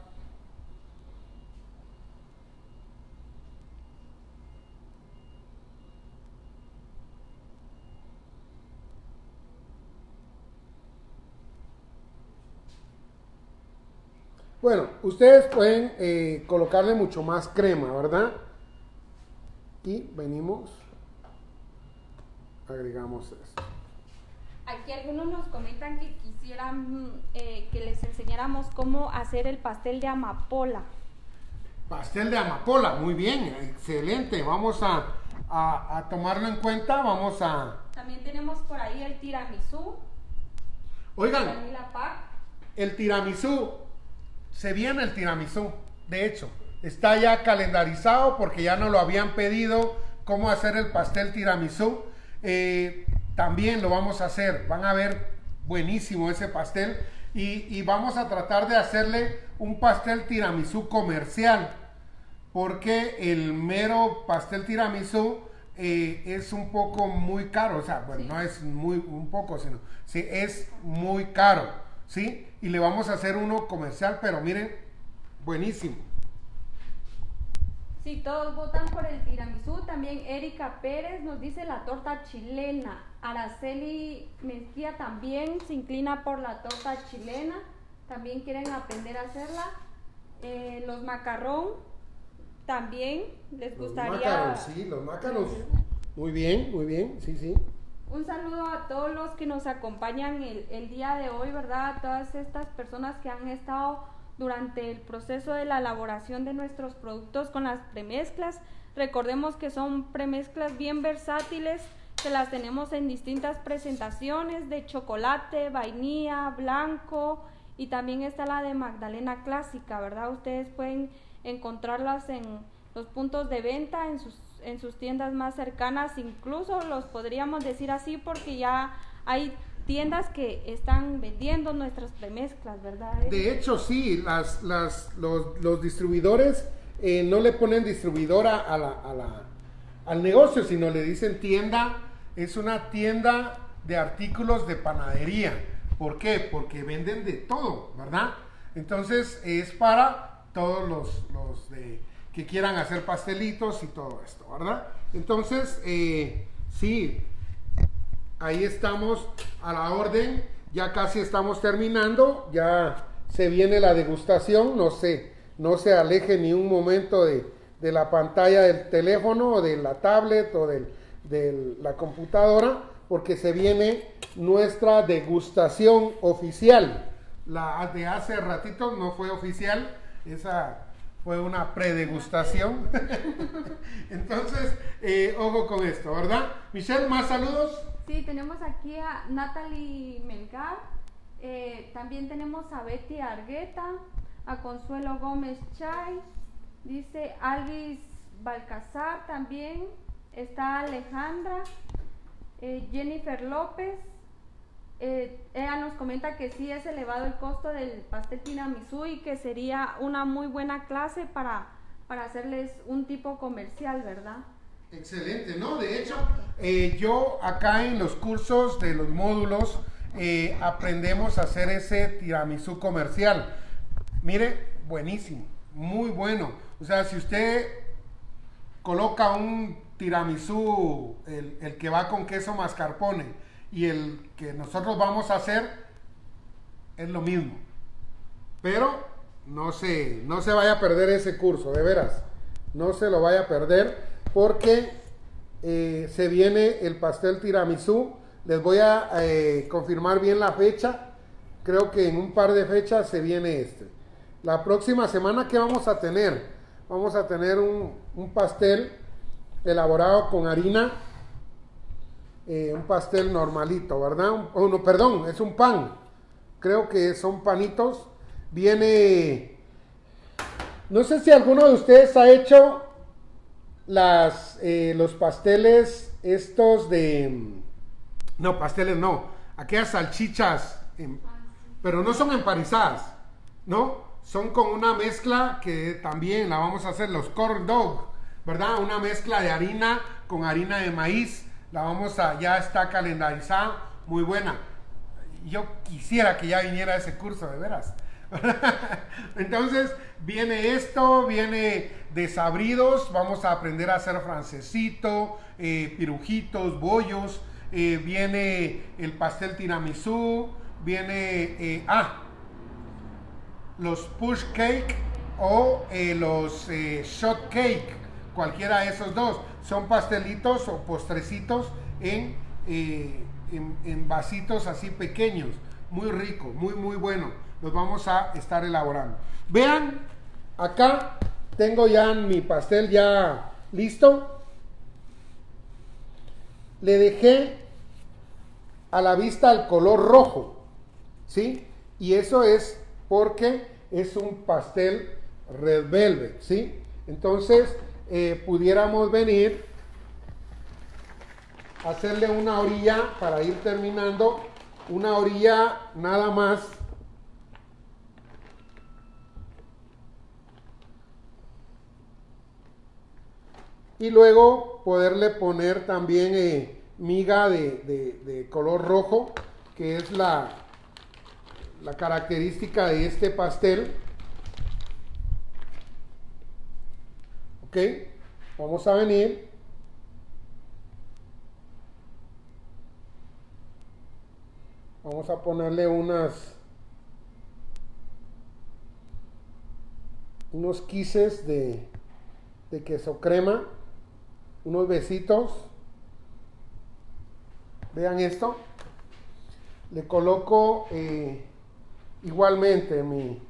Bueno, ustedes pueden eh, colocarle mucho más crema, ¿verdad? Y venimos, agregamos esto. Aquí algunos nos comentan que quisieran eh, que les enseñáramos cómo hacer el pastel de amapola. Pastel de amapola, muy bien, excelente. Vamos a, a, a tomarlo en cuenta, vamos a... También tenemos por ahí el tiramisú. Oigan, el tiramisú, se viene el tiramisú, de hecho, está ya calendarizado porque ya nos lo habían pedido cómo hacer el pastel tiramisú. Eh, también lo vamos a hacer, van a ver buenísimo ese pastel y, y vamos a tratar de hacerle un pastel tiramisú comercial. porque el mero pastel tiramisú eh, es un poco muy caro, o sea, bueno, sí. no es muy un poco, sino sí, es muy caro, ¿sí? Y le vamos a hacer uno comercial, pero miren, buenísimo. Sí, todos votan por el tiramisú. También Erika Pérez nos dice la torta chilena. Araceli Mezquía también se inclina por la torta chilena. También quieren aprender a hacerla. Eh, los macarrón también les gustaría. Los mácaros, sí, los mácaros. Muy bien, muy bien, sí, sí. Un saludo a todos los que nos acompañan el, el día de hoy, ¿verdad? A todas estas personas que han estado durante el proceso de la elaboración de nuestros productos con las premezclas. Recordemos que son premezclas bien versátiles, que las tenemos en distintas presentaciones de chocolate, vainilla, blanco, y también está la de Magdalena clásica, ¿verdad? Ustedes pueden encontrarlas en los puntos de venta, en sus, en sus tiendas más cercanas, incluso los podríamos decir así porque ya hay tiendas que están vendiendo nuestras premezclas, ¿verdad? De hecho, sí, las, las, los, los distribuidores eh, no le ponen distribuidora a la, a la, al negocio, sino le dicen tienda. Es una tienda de artículos de panadería. ¿Por qué? Porque venden de todo, ¿verdad? Entonces es para todos los, los de, que quieran hacer pastelitos y todo esto, ¿verdad? Entonces, eh, sí, ahí estamos a la orden, ya casi estamos terminando, ya se viene la degustación, no se, no se aleje ni un momento de, de la pantalla del teléfono o de la tablet o del, de la computadora, porque se viene nuestra degustación oficial. La de hace ratito no fue oficial, esa fue una predegustación. Entonces, eh, ojo con esto, ¿verdad? Michelle, ¿más saludos? Sí, tenemos aquí a Natalie Melgar, eh, también tenemos a Betty Argueta, a Consuelo Gómez Chay, dice Alvis Balcazar también, está Alejandra, eh, Jennifer López, eh, ella nos comenta que sí es elevado el costo del pastel tiramisú y que sería una muy buena clase para, para hacerles un tipo comercial, ¿verdad? Excelente, ¿no? De hecho, eh, yo acá en los cursos de los módulos eh, aprendemos a hacer ese tiramisú comercial. Mire, buenísimo, muy bueno. O sea, si usted coloca un tiramisú, el, el que va con queso mascarpone y el que nosotros vamos a hacer, es lo mismo. Pero no se, no se vaya a perder ese curso, de veras. No se lo vaya a perder. Porque eh, se viene el pastel tiramisú. Les voy a eh, confirmar bien la fecha. Creo que en un par de fechas se viene este. La próxima semana, ¿qué vamos a tener? Vamos a tener un, un pastel elaborado con harina. Eh, un pastel normalito, ¿verdad? Un, oh, no, perdón, es un pan. Creo que son panitos. Viene... No sé si alguno de ustedes ha hecho... Las, eh, los pasteles estos de... No, pasteles no. Aquellas salchichas, en, pero no son empanizadas, ¿no? Son con una mezcla que también la vamos a hacer, los corn dog, ¿verdad? Una mezcla de harina con harina de maíz. La vamos a... Ya está calendarizada, muy buena. Yo quisiera que ya viniera ese curso, de veras. Entonces viene esto, viene desabridos, vamos a aprender a hacer francesito, eh, pirujitos, bollos, eh, viene el pastel tiramisú, viene eh, ah, los push cake o eh, los eh, shot cake, cualquiera de esos dos, son pastelitos o postrecitos en, eh, en, en vasitos así pequeños, muy rico, muy muy bueno. Los vamos a estar elaborando. Vean, acá tengo ya mi pastel ya listo. Le dejé a la vista el color rojo, ¿sí? Y eso es porque es un pastel red velvet, ¿sí? Entonces, eh, pudiéramos venir a hacerle una orilla para ir terminando, una orilla nada más. y luego poderle poner también eh, miga de, de, de color rojo, que es la, la característica de este pastel. Ok, vamos a venir. Vamos a ponerle unas unos quises de, de queso crema, unos besitos. Vean esto. Le coloco eh, igualmente mi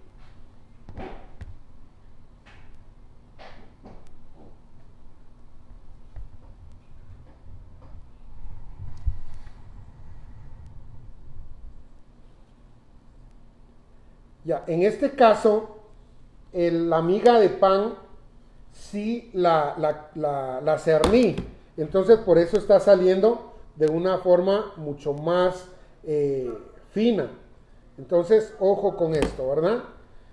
ya, en este caso el, la miga de pan sí la, la, la, la cerní, entonces por eso está saliendo de una forma mucho más eh, fina. Entonces ojo con esto, ¿verdad?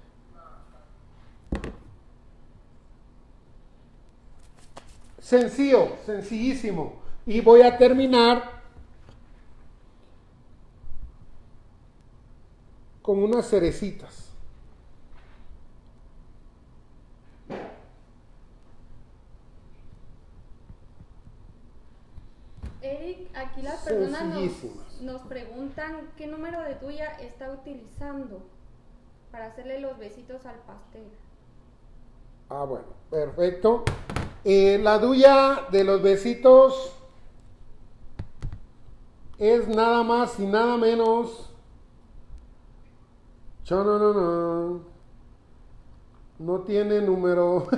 Sencillo, sencillísimo. Y voy a terminar con unas cerecitas. Eric, aquí las personas nos, nos preguntan qué número de duya está utilizando para hacerle los besitos al pastel. Ah, bueno, perfecto. Eh, la duya de los besitos es nada más y nada menos. No, no, no, no. No tiene número.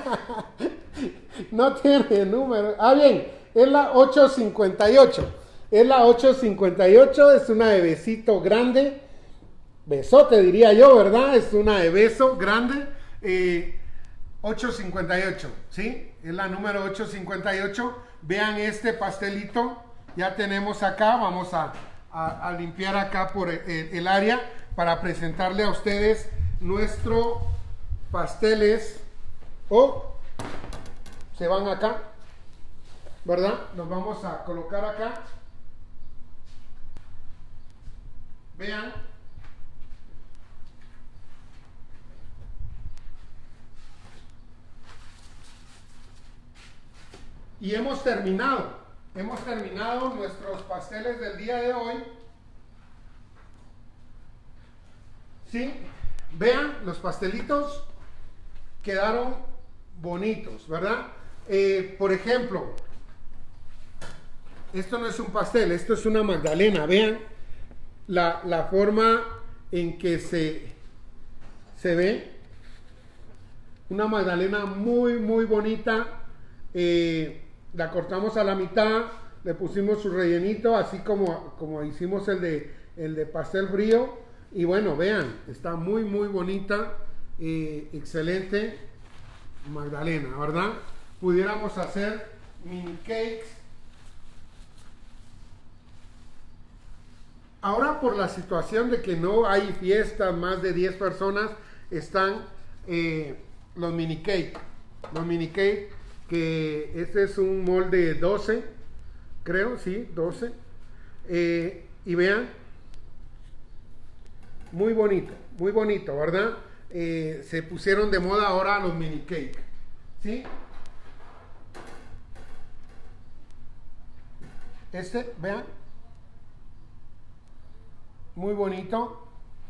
No tiene número. Ah, bien, es la ocho cincuenta y ocho. Es la ocho cincuenta y ocho, es una de besito grande. Besote diría yo, ¿verdad? Es una de beso grande. Eh, ocho cincuenta y ocho, ¿sí? Es la número ocho cincuenta y ocho. Vean este pastelito. Ya tenemos acá. Vamos a, a, a limpiar acá por el, el área para presentarle a ustedes nuestro pasteles. O se van acá, ¿verdad? Los vamos a colocar acá. Vean. Y hemos terminado, hemos terminado nuestros pasteles del día de hoy. ¿Sí? Vean, los pastelitos quedaron bonitos, ¿verdad? Eh, por ejemplo, esto no es un pastel, esto es una magdalena. Vean la, la forma en que se, se ve. Una magdalena muy, muy bonita. Eh, la cortamos a la mitad, le pusimos su rellenito, así como, como hicimos el de, el de pastel frío. Y bueno, vean, está muy, muy bonita. Eh, excelente magdalena, ¿verdad? Pudiéramos hacer mini cakes. Ahora, por la situación de que no hay fiestas, más de diez personas, están eh, los mini cake. Los mini cake, que este es un molde doce, creo, sí, doce. Eh, y vean, muy bonito, muy bonito, ¿verdad? Eh, se pusieron de moda ahora los mini cake, ¿sí? Este, vean, muy bonito.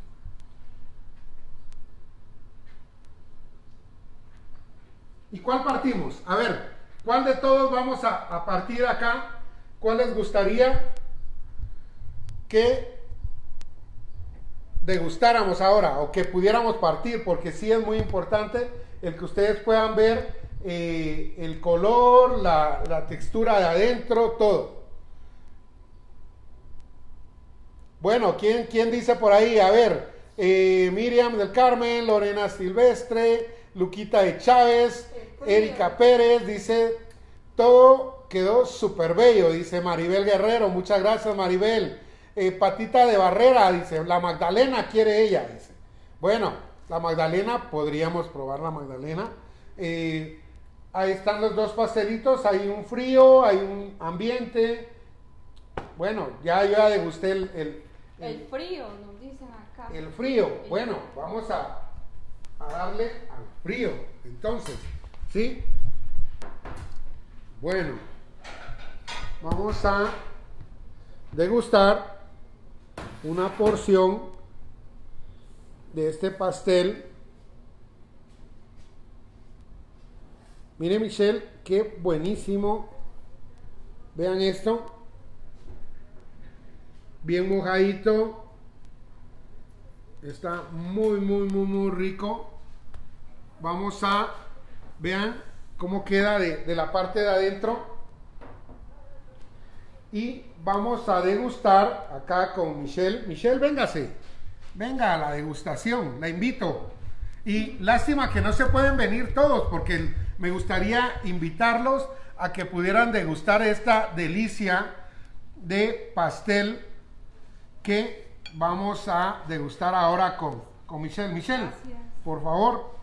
¿Y cuál partimos? A ver, ¿cuál de todos vamos a, a partir acá? ¿Cuál les gustaría que degustáramos ahora o que pudiéramos partir? Porque sí es muy importante el que ustedes puedan ver eh, el color, la, la textura de adentro, todo. Bueno, ¿quién, quién dice por ahí? A ver, eh, Miriam del Carmen, Lorena Silvestre, Luquita de Chávez, Erika Pérez, dice, todo quedó súper bello, dice Maribel Guerrero, muchas gracias Maribel. Eh, Patita de Barrera, dice, la Magdalena quiere ella, dice. Bueno, la Magdalena, podríamos probar la Magdalena. Eh, Ahí están los dos pastelitos, hay un frío, hay un ambiente. Bueno, ya yo ya degusté el, el, el, el frío, nos dicen acá. El frío, el bueno, frío. Vamos a, a darle al frío, entonces, ¿sí? Bueno, vamos a degustar una porción de este pastel. Mire, Michelle, qué buenísimo. Vean esto. Bien mojadito. Está muy, muy, muy, muy rico. Vamos a, vean cómo queda de, de la parte de adentro. Y vamos a degustar acá con Michelle. Michelle, véngase. Venga a la degustación, la invito. Y lástima que no se pueden venir todos, porque me gustaría invitarlos a que pudieran degustar esta delicia de pastel que vamos a degustar ahora con, con Michelle. Michelle, gracias. Por favor,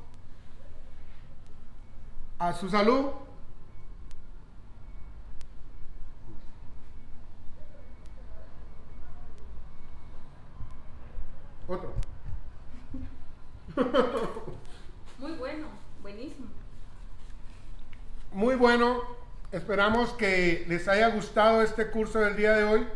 a su salud. Otro. Muy bueno, buenísimo. Muy bueno. Esperamos que les haya gustado este curso del día de hoy.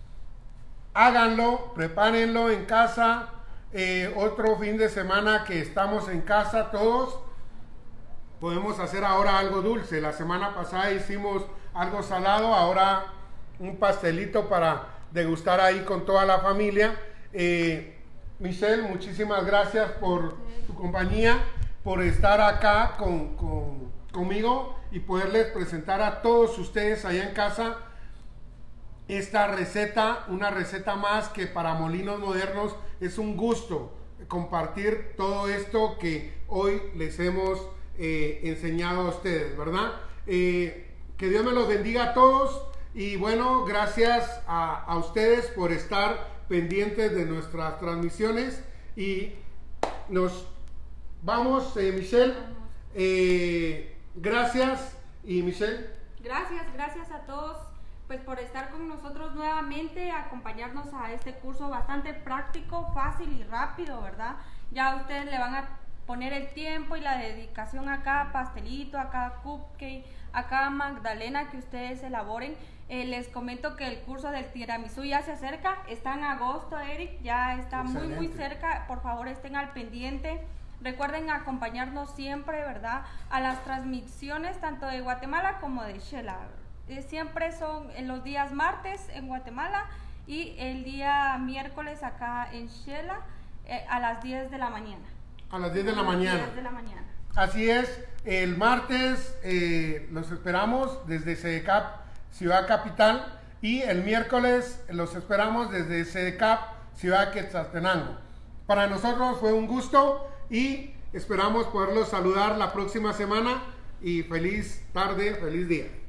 Háganlo, prepárenlo en casa. Eh, otro fin de semana que estamos en casa todos, podemos hacer ahora algo dulce. La semana pasada hicimos algo salado, ahora un pastelito para degustar ahí con toda la familia. Eh, Michelle, muchísimas gracias por tu compañía, por estar acá con, con, conmigo y poderles presentar a todos ustedes allá en casa esta receta, una receta más que para Molinos Modernos es un gusto compartir todo esto que hoy les hemos eh, enseñado a ustedes, ¿verdad? Eh, que Dios me los bendiga a todos y bueno, gracias a, a ustedes por estar pendientes de nuestras transmisiones y nos vamos, eh, Michelle, eh, gracias. Y Michelle, gracias, gracias a todos pues por estar con nosotros nuevamente, acompañarnos a este curso bastante práctico, fácil y rápido, ¿verdad? Ya ustedes le van a poner el tiempo y la dedicación a cada pastelito, a cada cupcake, a cada magdalena que ustedes elaboren. Eh, les comento que el curso del tiramisú ya se acerca, está en agosto, Eric, ya está Excelente. muy muy cerca, por favor estén al pendiente. Recuerden acompañarnos siempre, ¿verdad? A las transmisiones tanto de Guatemala como de Xela. Eh, siempre son en los días martes en Guatemala y el día miércoles acá en Xela eh, a las diez de la mañana. A las diez de la mañana. diez de la mañana. Así es, el martes eh, los esperamos desde SEDECAP Ciudad Capital y el miércoles los esperamos desde SEDECAP Ciudad Quetzaltenango. Para nosotros fue un gusto y esperamos poderlos saludar la próxima semana y feliz tarde, feliz día.